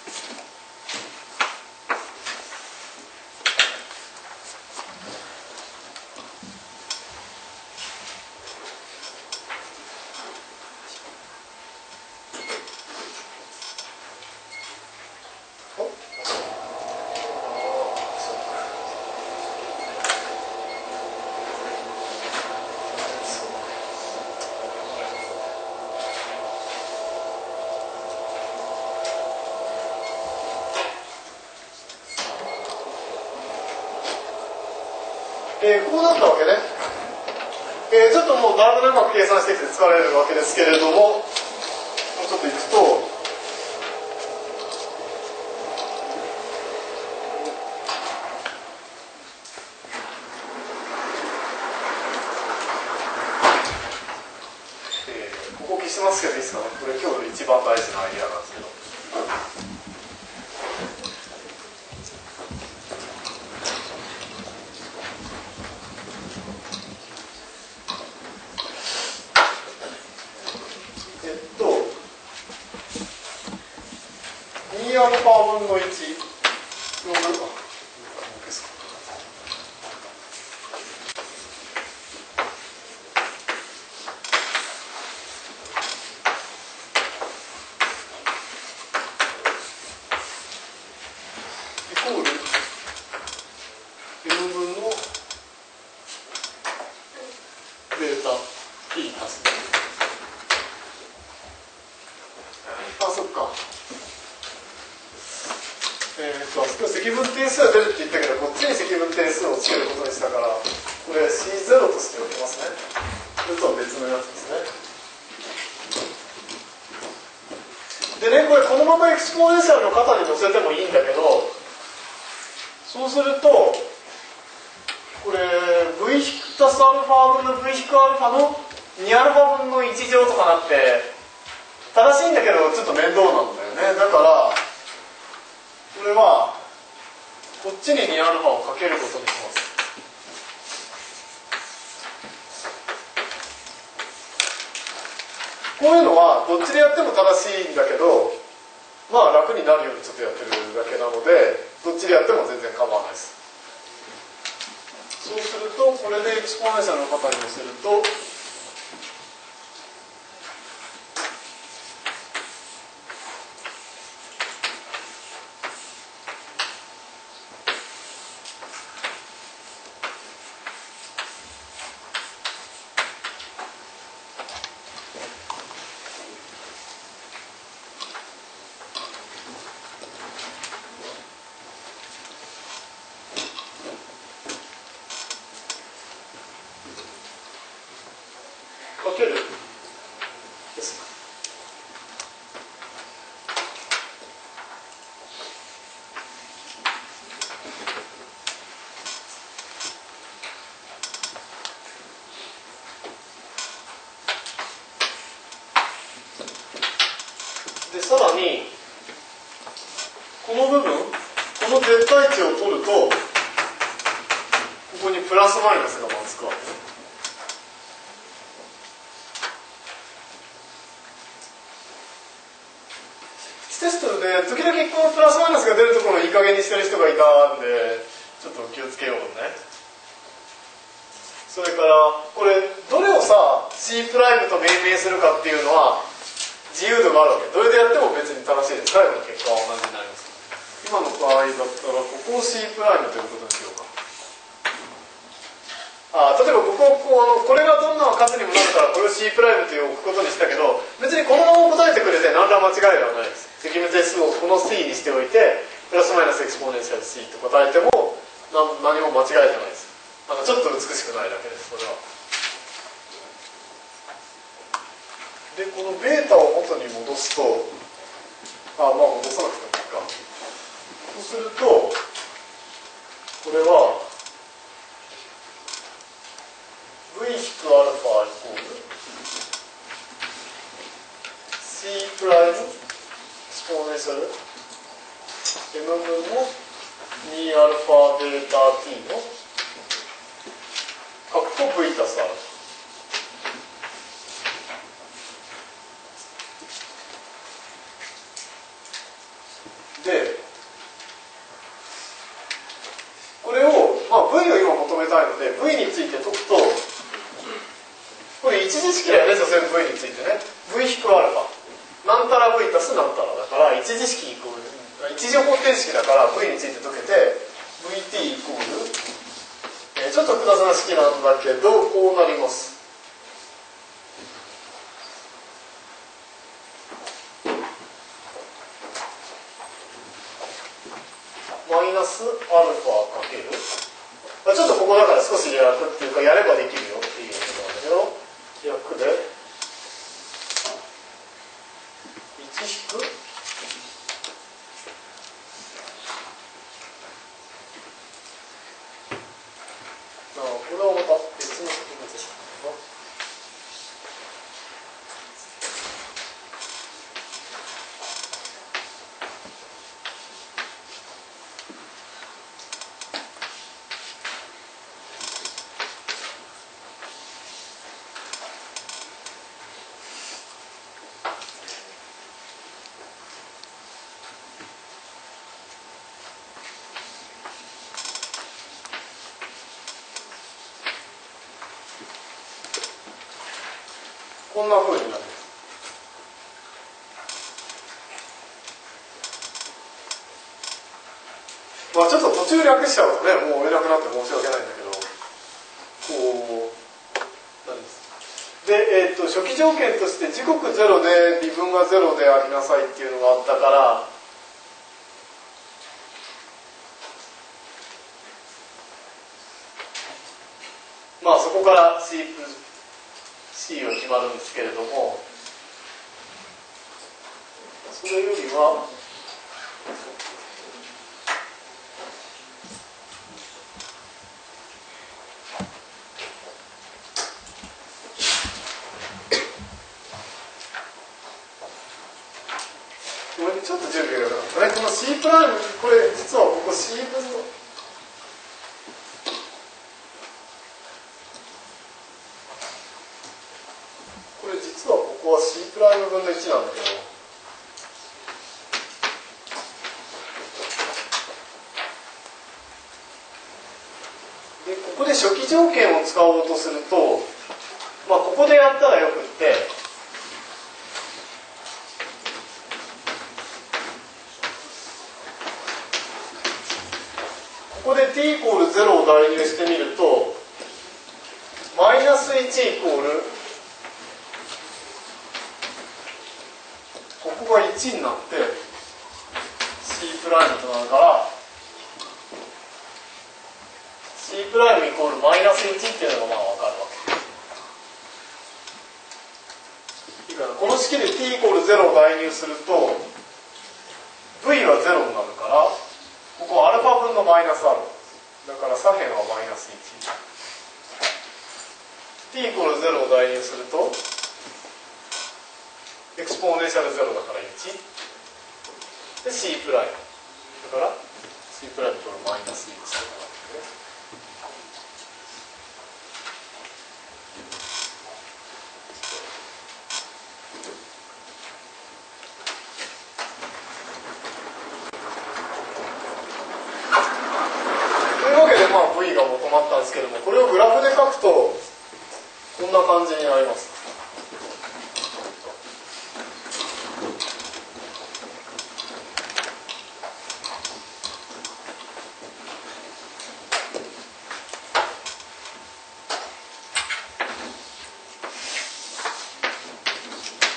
こうなったわけね。ちょっともうだいぶ長く計算してきて疲れるわけですけれども、もうちょっといくと、ここ消しますけどいいですかね。これ今日一番大事なアイデアなんですけど。2α分の1の分かイコール m 分のデータ t 足す。あ、そっか。積分定数が出るって言ったけど、こっちに積分定数をつけることにしたから、これ C0 としておきますね。これとは別のやつですね。でね、これこのままエクスポネンシャルの型に乗せてもいいんだけど、そうすると、これ v 足す α 分の v 引く α の 2α 分の1乗とかなって、正しいんだけどちょっと面倒なんだよね。だから、これはこっちに 2α をかけることにします。こういうのはどっちでやっても正しいんだけど、まあ楽になるようにちょっとやってるだけなので、どっちでやっても全然構わないです。そうするとこれでエクスポネンシャルの型に乗せると、かけるです。でさらにこの部分、この絶対値を取ると、ここにプラスマイナスがまずつくわけね。テストで時々このプラスマイナスが出るところをいい加減にしてる人がいたんで、ちょっと気をつけようね。それからこれどれをさ C' と命名するかっていうのは自由度があるわけ。どれでやっても別に正しいです。最後の結果は同じになります。今の場合だったらここを C' ということにしようか。例えばこれがどんな数にもなるからこれを C' という置くことにしたけど、別にこのまま答えてくれて何ら間違いではないです。積分定数をこの C にしておいてプラスマイナスナスエクスポネンシャル c って答えても何も間違えてないです。ちょっと美しくないだけです、これは。でこのベータを元に戻すと戻さなくてもいいか。そうするとこれは v 引くアルファイコール c プライムエクスポネンシャル m 分の2アルファベータ t の括弧 v 足すアルファ。でこれを、v を今求めたいので v について解くとこれ一次式だよね、所詮 v についてね。 v 引くアルファなんたら v 足すなんたらだから一次式イコール一次方程式だから v について解けて vt イコール、ちょっと複雑な式なんだけどこうなります。マイナスアルファかける、ちょっとここだから少し略っていうかやればできるよっていうことなんだけど、略で1引くこれはまた別の特別式かな。こんな風になります。ちょっと途中略しちゃうとね、もう追えなくなって申し訳ないんだけど、こうなんです。で、初期条件として時刻0で微分が0でありなさいっていうのがあったから、そこから C は決まるんですけれども、それよりはちょっと準備が良くなったね。この C プライム、これ実はここ C 分のここは C プライム分の1なんだけど、でここで初期条件を使おうとすると、ここでやったらよくってここで t イコール0を代入してみるとマイナス1イコールここが1になって C プライムとなるから C プライムイコールマイナス1っていうのが分かるわけ。いいかな、この式で t イコール0を代入すると v は0になるからここはアルファ分のマイナスアルファだから左辺はマイナス1。t イコール0を代入するとエクスポーネンシャル0だから1で C プライムだから C プライムイコールマイナス1とかなってね。というわけでV が求まったんですけども、これをグラフで書くとこんな感じになります。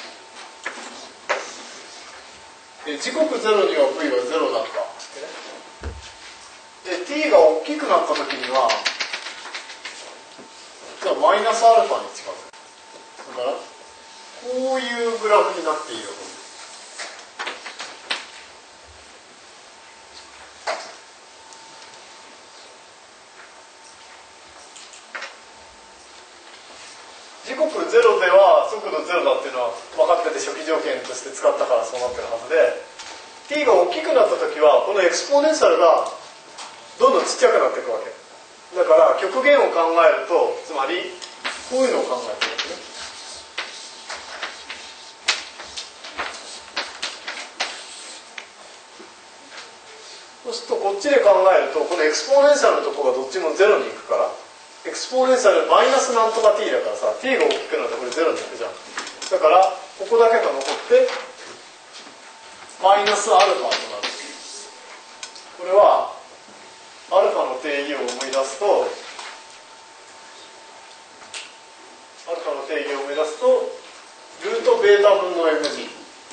時刻0には V は0だったってね。 t が大きくなった時にはじゃあマイナスアルファに近づく。だからこういうグラフになっているよと。時刻0では速度0だっていうのは分かってて初期条件として使ったからそうなってるはずで、 t が大きくなった時はこのエクスポネンシャルがどんどんちっちゃくなっていくわけだから、極限を考えると、つまりこういうのを考えてるわけね。そうするとこっちで考えると、このエクスポネンシャルのところがどっちも0に行くから、エクスポネンシャルマイナスなんとか t だからさ、 t が大きくなるとこれ0に行くじゃん。だからここだけが残ってマイナスアルファとなる。これはアルファの定義を思い出すと、ルートベータ分の mg、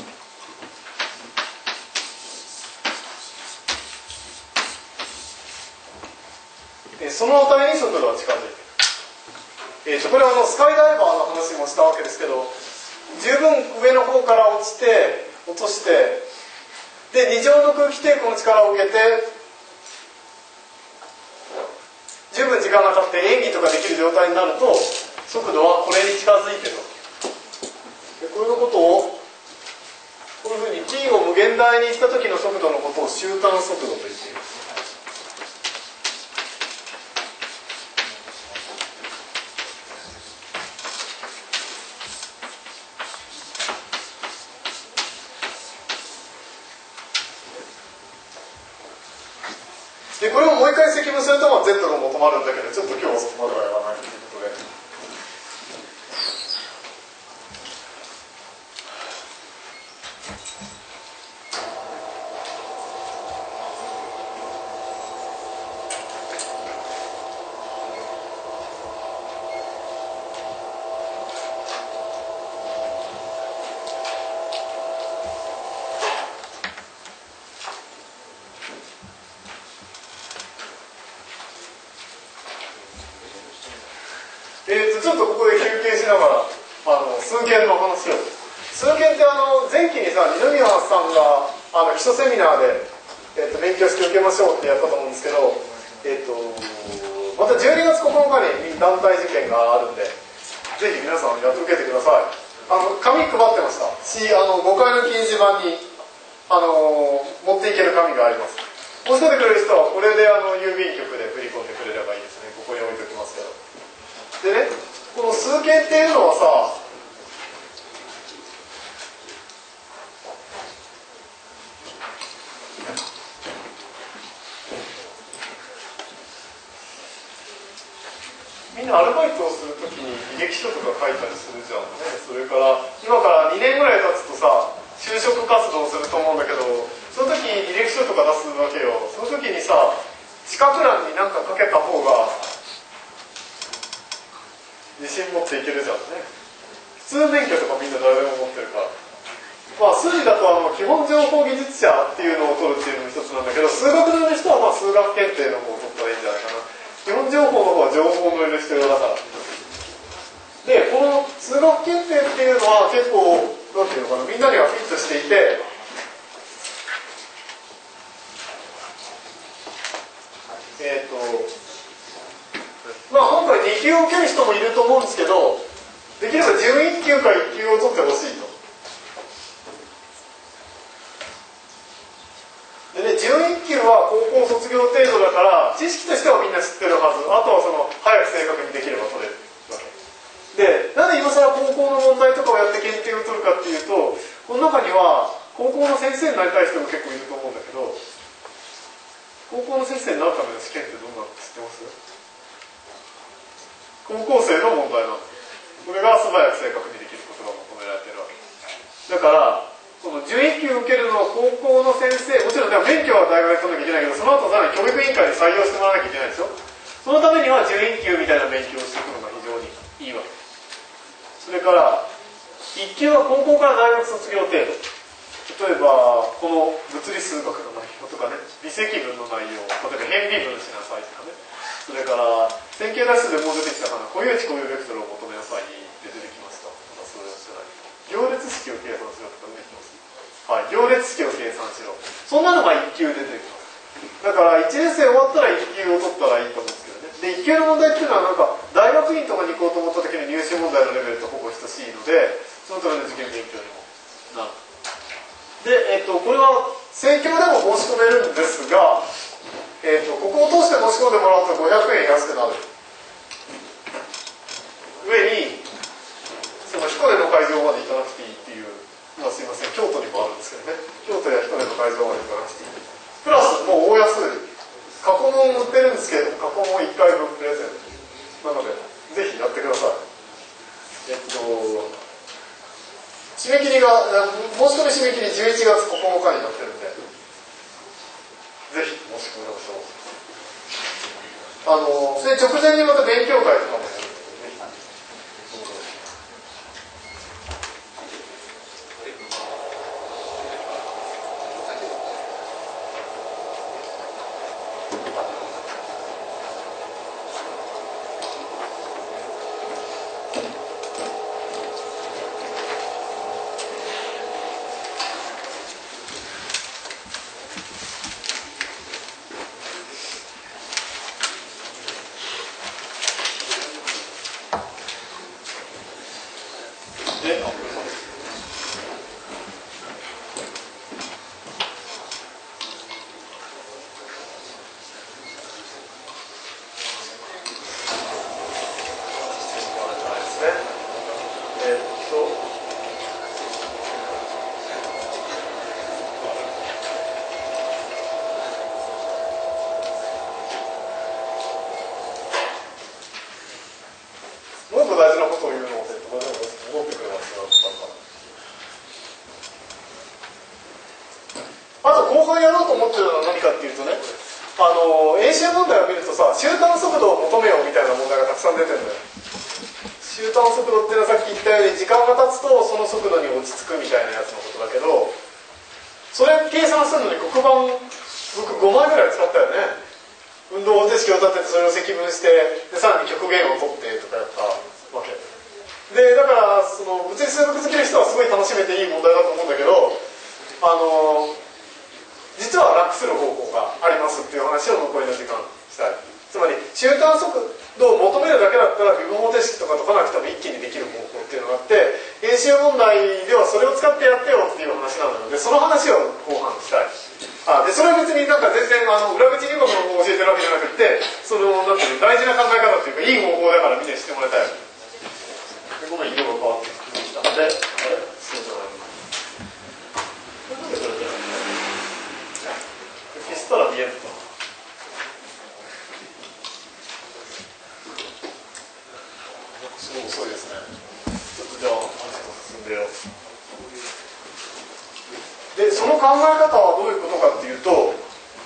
その値に速度が近づいている。これはスカイダイバーの話もしたわけですけど、十分上の方から落として、で2乗の空気抵抗の力を受けて十分時間が経って演技とかできる状態になると、速度はこれに近づいてるわけで、こういうことをこういうふうに t を無限大にした時の速度のことを終端速度と言っています。でこれをもう一回積分するとZ が求まるんだけど、ちょっと今日はそこまではやらないということで。ちょっとここで休憩しながら数検の話を。数検って前期にさ、二宮さんが基礎セミナーで、勉強して受けましょうってやったと思うんですけど、また12月9日に団体受験があるんで、ぜひ皆さんやって受けてください。紙配ってましたし、5階の掲示板に持っていける紙があります。申し込んでくれる人はこれで郵便局で振り込んでくれればいいですね。ここに置いておきますけど。でね、この数検っていうのはさ、みんなアルバイトをするときに履歴書とか書いたりするじゃんね。それから今から2年ぐらい経つとさ、就職活動をすると思うんだけど、その時に履歴書とか出すわけよ。その時にさ、資格欄に何か書けた方が自信持っていけるじゃんね。普通免許とかみんな誰でも持ってるから。まあ数字だと基本情報技術者っていうのを取るっていうのも一つなんだけど、数学の人は数学検定の方を取ったらいいんじゃないかな。基本情報の方は情報のいる必要だから。で、この数学検定っていうのは結構なんていうのかな、みんなにはフィットしていて、まあ今回2級を受ける人もいると思うんですけど、できれば準1級か1級を取ってほしいと。でね、準1級は高校卒業程度だから知識としてはみんな知ってるはず。あとは早く正確にできれば取れるわけで、なんで今更高校の問題とかをやって検定を取るかっていうと、この中には高校の先生になりたい人も結構いると思うんだけど、高校の先生になるための試験ってどんなの知ってます？高校生の問題なんです。これが素早く正確にできることが求められているわけです。だからその準1級受けるのを高校の先生、もちろん免許は大学で取らなきゃいけないけど、その後さらに教育委員会に採用してもらわなきゃいけないでしょ。そのためには準1級みたいな勉強をしていくのが非常にいいわけです。それから1級は高校から大学卒業程度例えばこの物理数学の内容とかね、微積分の内容、例えば変微分しなさいとかね、それから線形代数でもう出てきたかな、固有値固有ベクトルを求めなさいで出てきましたとか、そういうやつじゃない。行列式を計算しろとか出てきます。はい、行列式を計算しろ。そんなのが1級で出てきます。だから1年生終わったら1級を取ったらいいと思うんですけどね。で、1級の問題っていうのはなんか大学院とかに行こうと思った時の入試問題のレベルとほぼ等しいので、そのための受験勉強にもなる。で、これは生協でも申し込めるんですが、ここを通して申し込んでもらうと500円安くなる。上にその彦根の会場まで行かなくていいっていう、まあ、すいません、京都にもあるんですけどね、京都や彦根の会場まで行かなくていい。プラスもう大安売り、過去問売ってるんですけど、過去問1回分プレゼントなので、ぜひやってください。締め切りが、申し込み締め切り11月9日になってるんで、ぜひ申し込みましょう。それ直前にまた勉強会とかもやるんで、ぜ終端速度を求めようみたいな問題がたくさん出てるんだよ。終端速度っていうのはさっき言ったように時間が経つとその速度に落ち着くみたいなやつのことだけど、それ計算するのに黒板僕5枚ぐらい使ったよね。運動方程式を立ててそれを積分してでさらに極限を取ってとかやったわけで、だからその物理数学好きな人はすごい楽しめていい問題だと思うんだけど、実は楽する方法がありますっていう話を残りの時間したい。つまり終端速度を求めるだけだったら微分方程式とか解かなくても一気にできる方法っていうのがあって、演習問題ではそれを使ってやってよっていう話なので、その話を後半したい。でそれは別になんか全然裏口入学の方法を教えてるわけじゃなくて、そのなんていうの大事な考え方っていうかいい方法だからみんなに知ってもらいたい。でごめん、色が変わってきたので、そうじゃない。消したら見えるか。すごい遅いですね。ちょっとじゃあ進んでよ。でその考え方はどういうことかっていうと、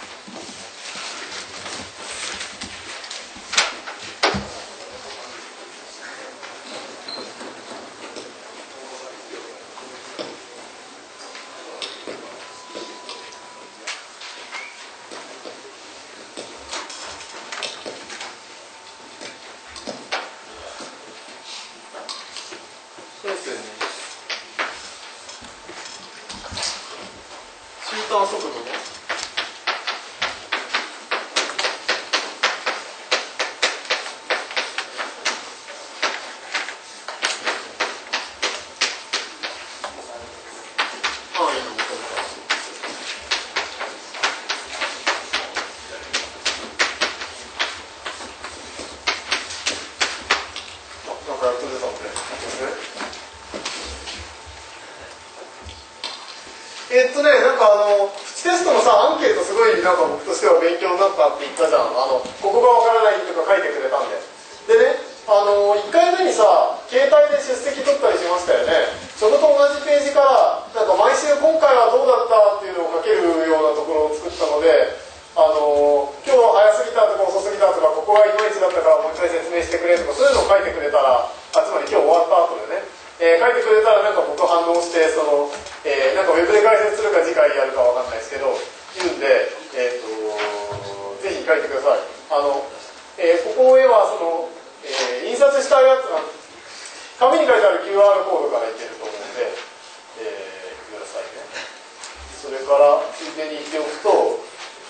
なんかプチテストのさアンケートすごいなんか僕としては勉強になったって言ったじゃん。ここがわからないとか書いてくれたんで。でね、1回目にさ携帯で出席取ったりしましたよね。それと同じページからなんか毎週今回はどうだったっていうのを書けるようなところを作ったので、今日は早すぎたとか遅すぎたとかここがいまいちだったからもう一回説明してくれとかそういうのを書いてくれたら、つまり今日終わった後でね、 書いてくれたらなんか僕反応してなんかウェブで解説するか次回やるかわかんないですけど言うんで、ぜひ書いてください。ここへは印刷したやつ紙に書いてある QR コードからいけると思うんで、くださいね。それからついでに言っておくと、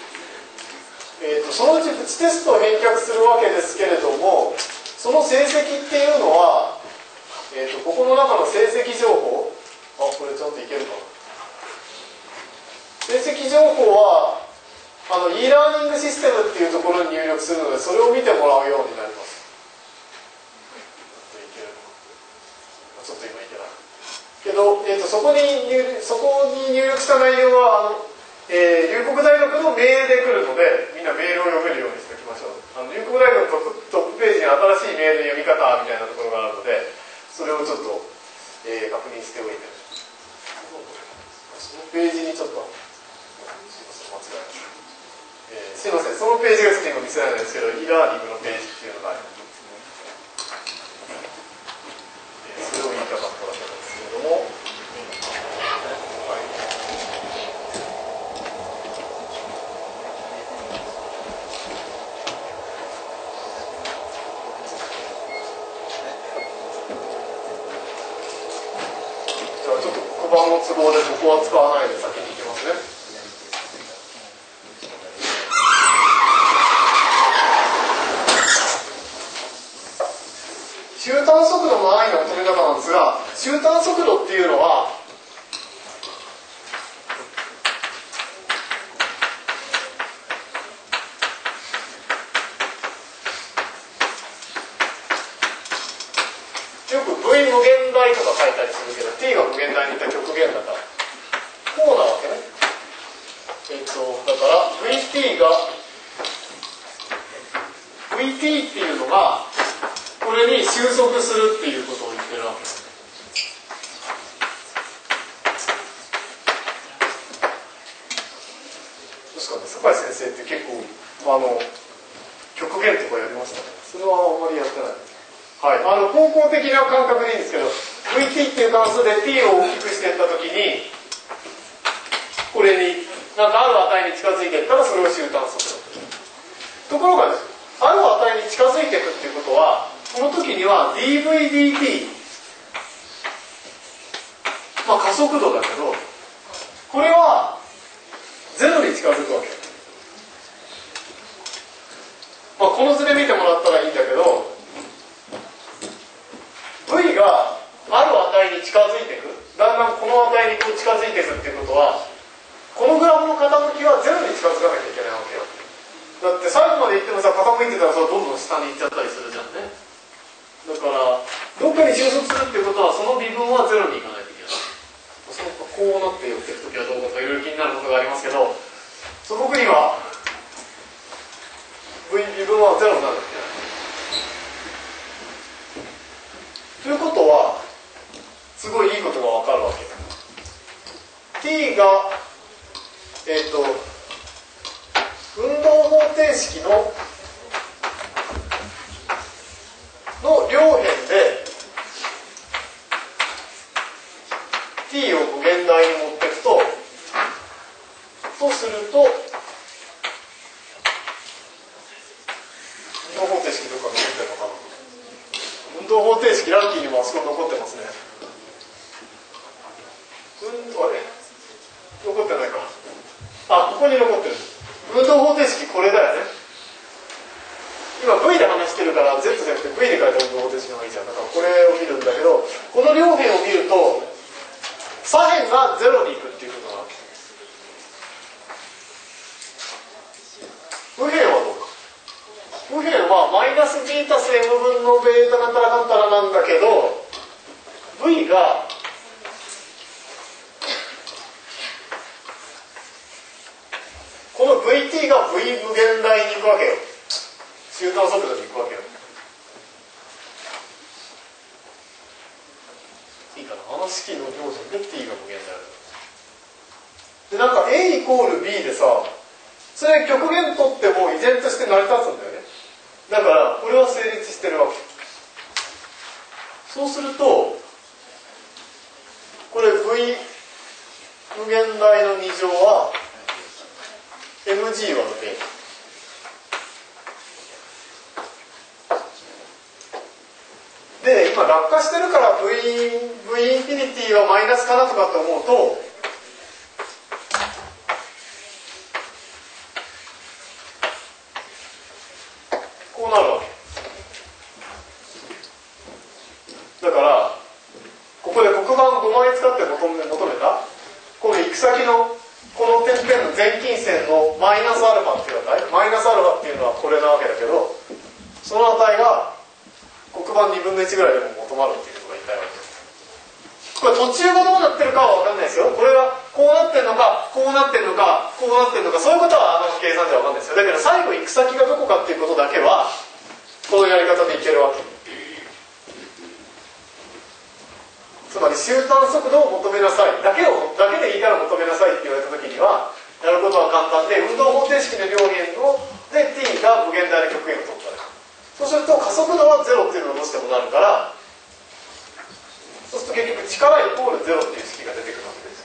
そのうちプチテストを返却するわけですけれども、その成績っていうのは、ここの中の成績情報、これちゃんといけるかな。成績情報はe ラーニングシステムっていうところに入力するので、それを見てもらうようになります。ちょっと今いけないけど、そこに入力した内容は龍谷大学のメールで来るので、みんなメールを読めるようにしておきましょう。龍谷大学のトップページに新しいメールの読み方みたいなところがあるので、それをちょっと、確認しておいて、そのページにちょっとすいません、そのページがちょっと今見せられないですけど、e ラーニングのページっていうのがあります。それを言いたかったわけなんですけれども、じゃあちょっと黒板の都合でここは使わないで先に行きますね。終端速度の範囲の求め方なんですが、終端速度っていうのはよく V 無限大とか書いたりするけど T が無限大にいったら極限だからこうなわけね。だから VT が VT っていうのがこれに収束するっていうことを言ってるわけです。確かね、坂井先生って結構極限とかやりましたね。それはあんまりやってない。はい、方向的な感覚でいいんですけど VT っていう関数で T を大きくしていったときにこれになんかある値に近づいていったらそれを終端速度ところがですある値に近づいていくっていうことはこの時には dvdt 加速度だけどこれはゼロに近づくわけ、この図で見てもらったらいいんだけど v がある値に近づいていくだんだんこの値にこう近づいていくっていうことはこのグラフの傾きはゼロに近づかなきゃいけないわけよ。だって最後までいってもさ傾いてたらさどんどん下に行っちゃったりするじゃんね。だからどっかに収束するっていうことはその微分はゼロにいかないといけない。こうなって寄っていくときはどうかとかいろいろ気になることがありますけど素朴には微分はゼロになるといけない。ということはすごいいいことが分かるわけ。t が運動方程式の両辺で t を無限大に持っていくとそうすると運動方程式どっか残ってるのかな。運動方程式ラッキーにもあそこ残ってますね。あれ残ってないか。ここに残ってる。運動方程式これだよね。今 V で話してるから Z じゃなくて V で書いた運動方程式の方がいいじゃん。だからこれを見るんだけどこの両辺を見ると左辺がゼロに行くっていうことなわけ。右辺はどうか。右辺はマイナス b たす m 分のベータなんたらかんたらなんだけど V がこの VT が V 無限大に行くわけよ。終端速度に行くわけよ。いいかな、式の乗順で t が無限大でなんか A イコール B でさそれ極限取っても依然として成り立つんだよね。だからこれは成立してるわけ。そうするとこれ v 無限大の2乗は mg 割る a。で今落下してるから v インフィニティはマイナスかなとかって思うと、こうなるわけだから、ここで黒板5枚使って求めたこの行く先のこの点々の全近線のマイナスアルファっていう値、マイナスアルファっていうのはこれなわけだけど、その値が黒板2分の1ぐらいでも求まるっていうことが言いたいわけです。これ途中がどうなってるかは分かんないですよ。これはこうなってるのかこうなってるのかこうなってるのか、そういうことは計算じゃ分かんないですよ。だけど最後行く先がどこかっていうことだけはこのやり方でいけるわけ。つまり終端速度を求めなさいだけでいいから求めなさいって言われた時にはやることは簡単で、運動方程式の両辺で t が無限大の極限を取ったら、そうすると加速度は0っていうのがどうしてもなるから、そうすると結局力イコール0っていう式が出てくるわけです。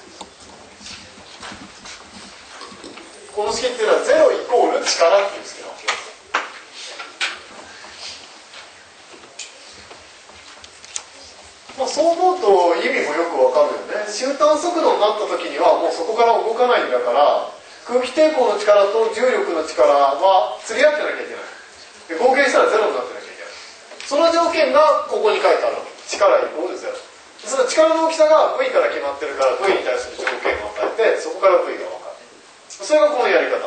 この式っていうのは0イコール力っていう式なわけです。まあ、そう思うと意味もよくわかるよね。終端速度になった時にはもうそこから動かないんだから、空気抵抗の力と重力の力は釣り合ってなきゃいけない。で合計したらゼロになってなきゃいけない。その条件がここに書いてある。力イコールゼロ。その力の大きさが V から決まってるから V に対する条件を与えて、そこから V が分かる。それがこのやり方。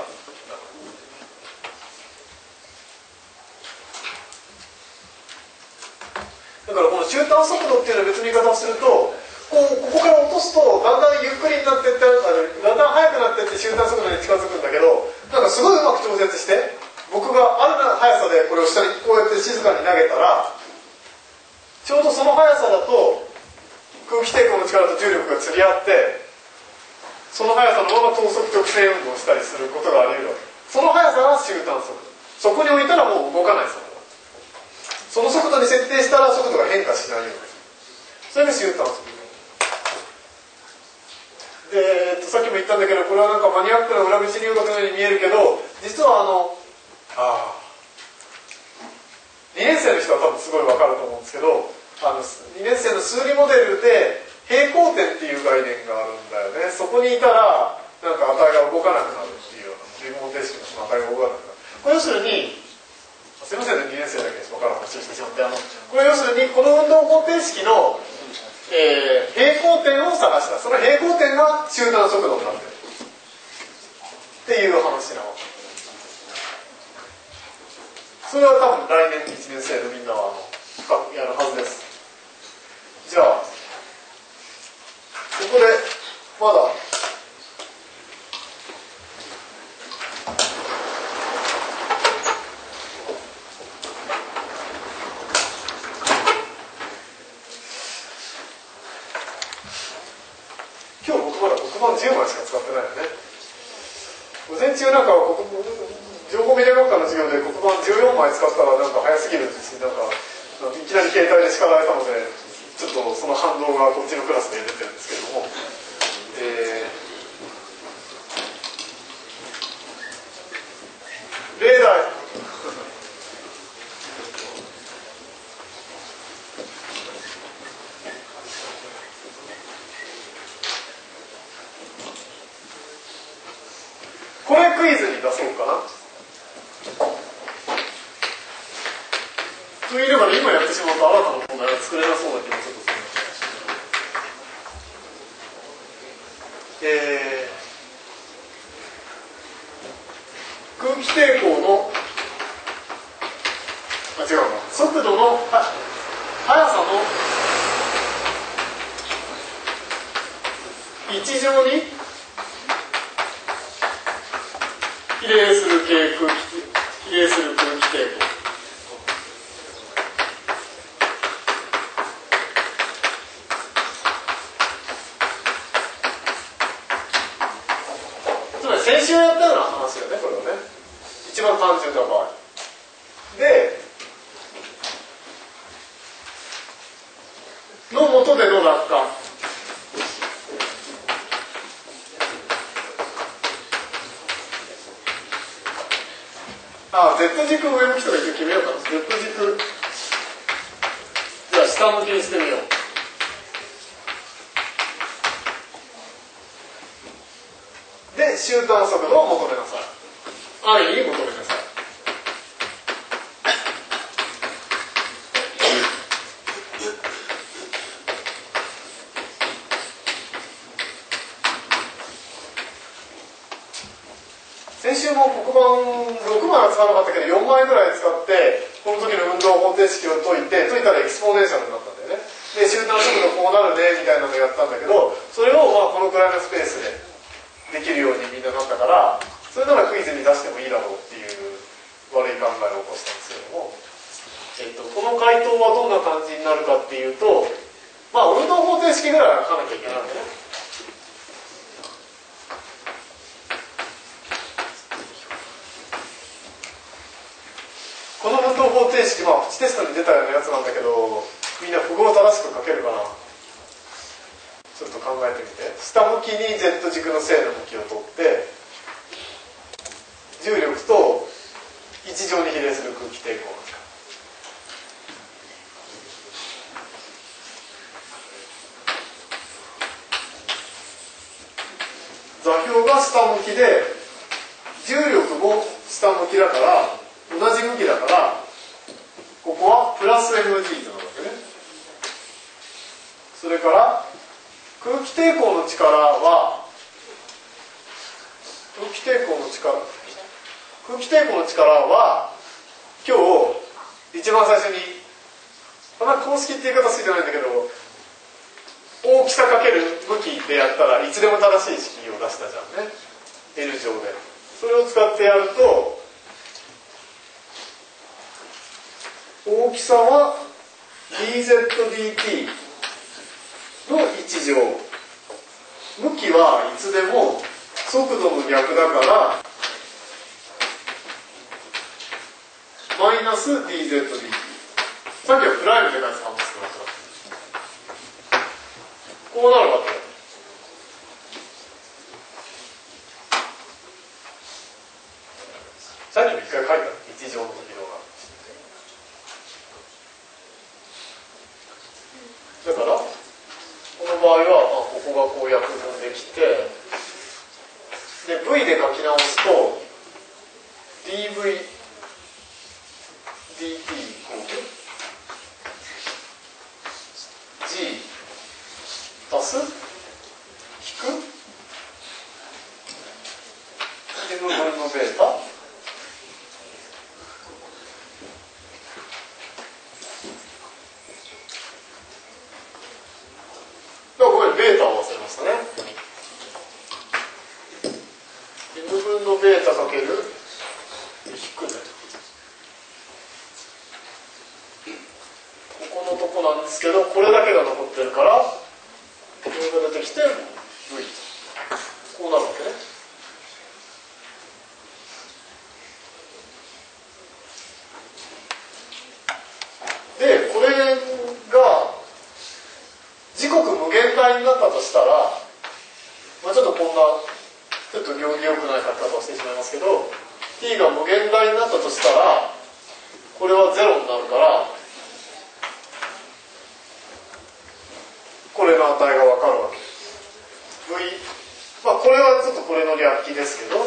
だからこの終端速度っていうのは別の言い方をすると、ここから落とすとだんだんゆっくりになっていって、だんだん速くなっていって終端速度に近づくんだけど、なんかすごいうまく調節して、僕がある速さでこれを下にこうやって静かに投げたら、ちょうどその速さだと空気抵抗の力と重力が釣り合って、その速さのまま等速直線運動をしたりすることがあり得るわけ。その速さが終端速度。そこに置いたらもう動かない速度。その速度に設定したら速度が変化しないように。それが終端速度で、さっきも言ったんだけど、これはなんかマニアックな裏口留学のように見えるけど、実は2年生の人は多分すごい分かると思うんですけど、2年生の数理モデルで平行点っていう概念があるんだよね。そこにいたらなんか値が動かなくなるっていうような、自分方程式のその値が動かなくなる。これ要するに、すいませんね、2年生だけ分からん話をしてしまって、これ要するにこの運動方程式の、平行点を探した。その平行点が終端速度になってるっていう話なわけ。それは多分来年1年生のみんなはやるはずです。じゃあここでまだ今日僕まだ黒板10枚しか使ってないよね。午前中なんか情報メディア学科の授業で黒板14枚使ったらなんか早すぎるんですし、なんかいきなり携帯で叱られたので、ちょっとその反動がこっちのクラスで出てるんですけれども、例題これクイズに出そうかな。といれば今やってしまうと新たな問題が作れなそうな気もちょっとする。空気抵抗の違うな、速度の速さの1乗に比例する空気抵抗。先週やったような話だね、これはね。一番単純な場合での元での落下 Z 軸上向きとか一応決めようかな。Z 軸じゃあ下向きにしてみよう。で終端速度を求めなさい。安易に求めなさい。先週も黒板6枚は使わなかったけど4枚ぐらい使ってこの時の運動方程式を解いたらエクスポネンシャルになったんだよね。で終端速度こうなるねみたいなのをやったんだけど、それをこのくらいのスペースでできるようにみんななったから、それならクイズに出してもいいだろうっていう悪い考えを起こしたんですけども、この回答はどんな感じになるかっていうと、運動方程式ぐらいは書かなきゃいけないんだよね。この運動方程式、プチテストに出たようなやつなんだけど、みんな符号正しく書けるかな。ちょっと考えてみて。下向きに Z 軸の正の向きを取って、重力と1乗に比例する空気抵抗の力。座標が下向きで、重力も下向きだから、同じ向きだから、ここはプラス mg となるわけね。それから空気抵抗の力は今日一番最初に公式って言い方好きじゃないんだけど、大きさかける向きでやったらいつでも正しい式を出したじゃんね。L 乗で。それを使ってやると、大きさは dZdt の1乗。向きはいつでも速度の逆だからマイナス dZdt。さっきはプライムで書いてたんですけど、こうなるわけ。さっきも一回書いた1乗の時のが。だからこの場合はここがこう約分できて、で V で書き直すと dV dt イコール G 足す引く M 分のベータベータを忘れましたね。M 分のベータかける引くね。ここのとこなんですけど、これだけが残ってるからこれが出てきて V こうなるわけね。でこれが時刻無限大になったとしたら、ちょっとこんなちょっと行儀よくない書き方をしてしまいますけど、 t が無限大になったとしたらこれは0になるから、これの値が分かるわけです。 V、これはちょっとこれの略記ですけど、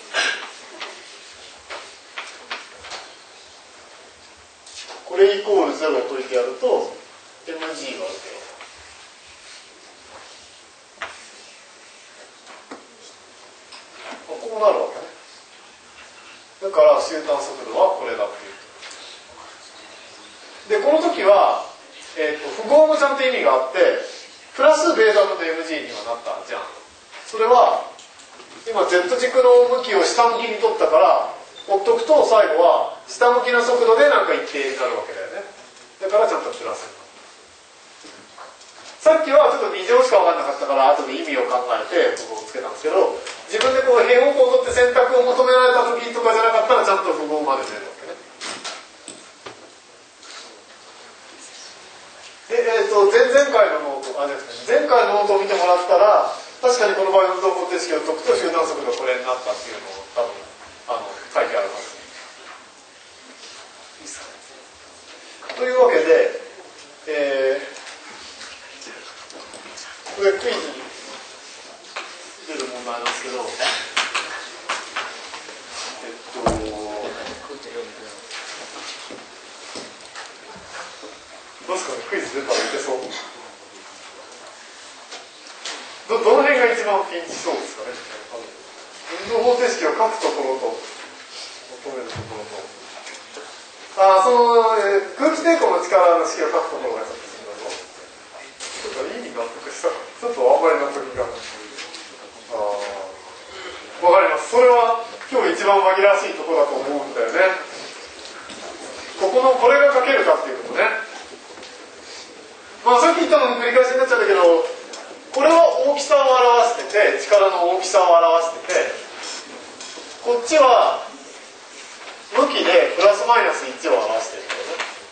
これイコール0を解いてやると mg があるけど、こうなるわけね。だから終端速度はこれだっていう。でこの時は、符号もちゃんと意味があって、プラスベータの mg にはなったじゃん。それは今 Z 軸の向きを下向きに取ったからほっとくと、最後は下向きの速度でなんか一定になるわけだよね。だからちゃんとプラス。さっきはちょっと2乗しか分かんなかったから後で意味を考えて符号をつけたんですけど、自分でこう平方向を取って選択を求められた時とかじゃなかったらちゃんと符号まで出るわけね。で、前回のノート、前回のノートを見てもらったら、確かにこの場合運動方程式を解くと集団速度がこれになったっていうのを多分書いてあります。 これクイズに出る問題なんですけど、どうですかね、クイズ出たらいけそう。どの辺が一番ピンチそうですかね。運動方程式を書くところと求めるところと、空気抵抗の力の式を書くところがちょっとしんどそう。ちょっと意味納得したか、ちょっとあんまり納得いかない。わかります。それは今日一番紛らわしいところだと思うんだよね。これが書けるかっていうことね。さっき言ったのの繰り返しになっちゃうんだけど、これは大きさを表してて、力の大きさを表してて、こっちは向きでプラスマイナス1を表してるんだよ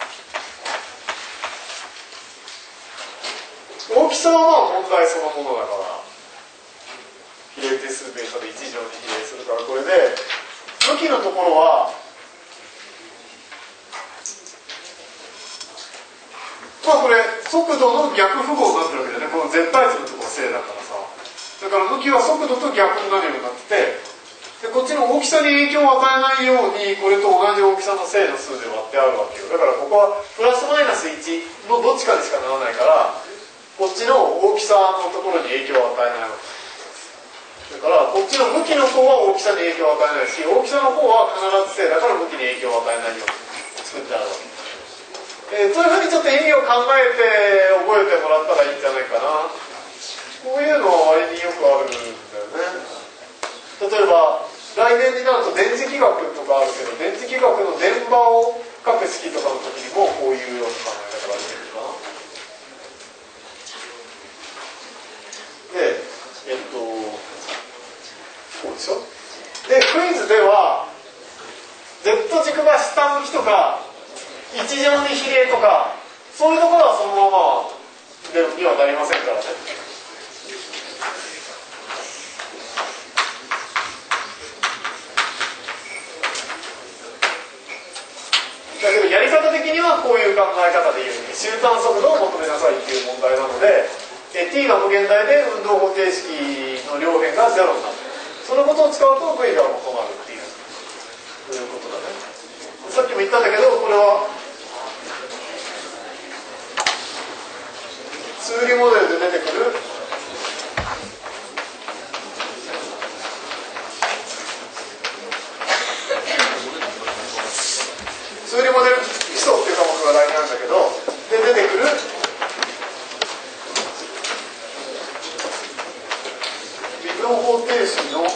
ね。大きさは問題そのものだから、比例定数ベータで1以上に比例するから、これで向きのところはこれ速度の逆符号になってるわけだよね。この絶対数のところ正だからさ、だから向きは速度と逆になるようになってて、でこっちの大きさに影響を与えないようにこれと同じ大きさの正の数で割ってあるわけよ。だからここはプラスマイナス1のどっちかにしかならないから、こっちの大きさのところに影響を与えないわけだから、こっちの向きの方は大きさに影響を与えないし、大きさの方は必ず正だから向きに影響を与えないように作ってあるわけ。そういうふうにちょっと意味を考えて覚えてもらったらいいんじゃないかな。こういうのは割によくあるんだよね。例えば来年になると電磁気学とかあるけど、電磁気学の電場を書く式とかの時にもこういうような考え方が出てくるかな。で、こうでしょ。で、クイズでは Z 軸が下向きとか一乗に比例とか、そういうところはそのままにはなりませんからね。だけどやり方的にはこういう考え方で言うに、終端速度を求めなさいっていう問題なので、t が無限大で運動方程式の両辺が0になる。そのことを使うと v が求まるっていうことだね。さっきも言ったんだけど、これは数理モデルで出てくる数理モデル基礎っていう科目が大事なんだけど、で出てくる微分方程式の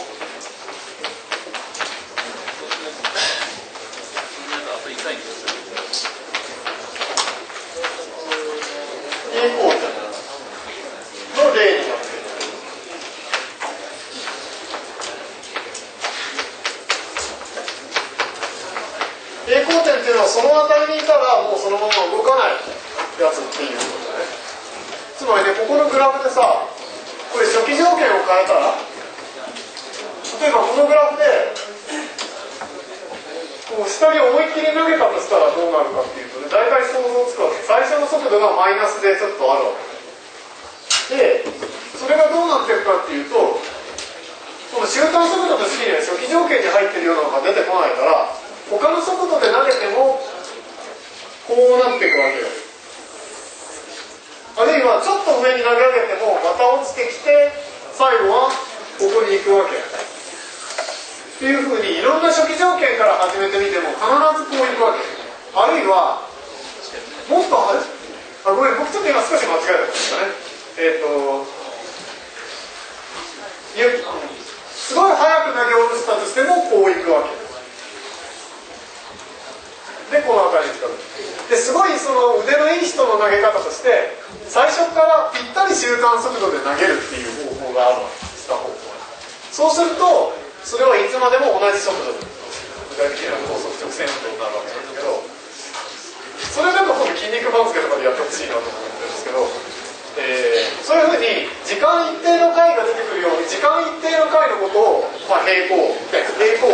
平行点の例になっている。平行点っていうのはその値にいたらもうそのまま動かないやつっていうことだね。つまりね、ここのグラフでさ、これ初期条件を変えたら、例えばこのグラフでこう下に思いっきり投げたとしたらどうなるかっていうとね、大体想像つくわけ。最初の速度がマイナスでちょっとあるわけで、それがどうなっていくかっていうと、この終端速度の式には初期条件に入ってるようなのが出てこないから、他の速度で投げてもこうなっていくわけよ。あるいはちょっと上に投げ上げてもまた落ちてきて、最後はここに行くわけっていうふうに、いろんな初期条件から始めてみても必ずこういくわけ。あるいはもっとごめん、僕ちょっと今少し間違えたんですかね。すごい早く投げ下ろしたとしてもこういくわけで、この辺りに使う。ですごいその腕のいい人の投げ方として、最初からぴったり終端速度で投げるっていう方法があるわけです。した方法。そうするとそれはいつまでも同じ速度で具体的な高速直線運動になるわけなんだけど、それでも今度筋肉番付とかでやってほしいなと思ってるんですけど、そういうふうに時間一定の回が出てくるように、時間一定の回のことを、平行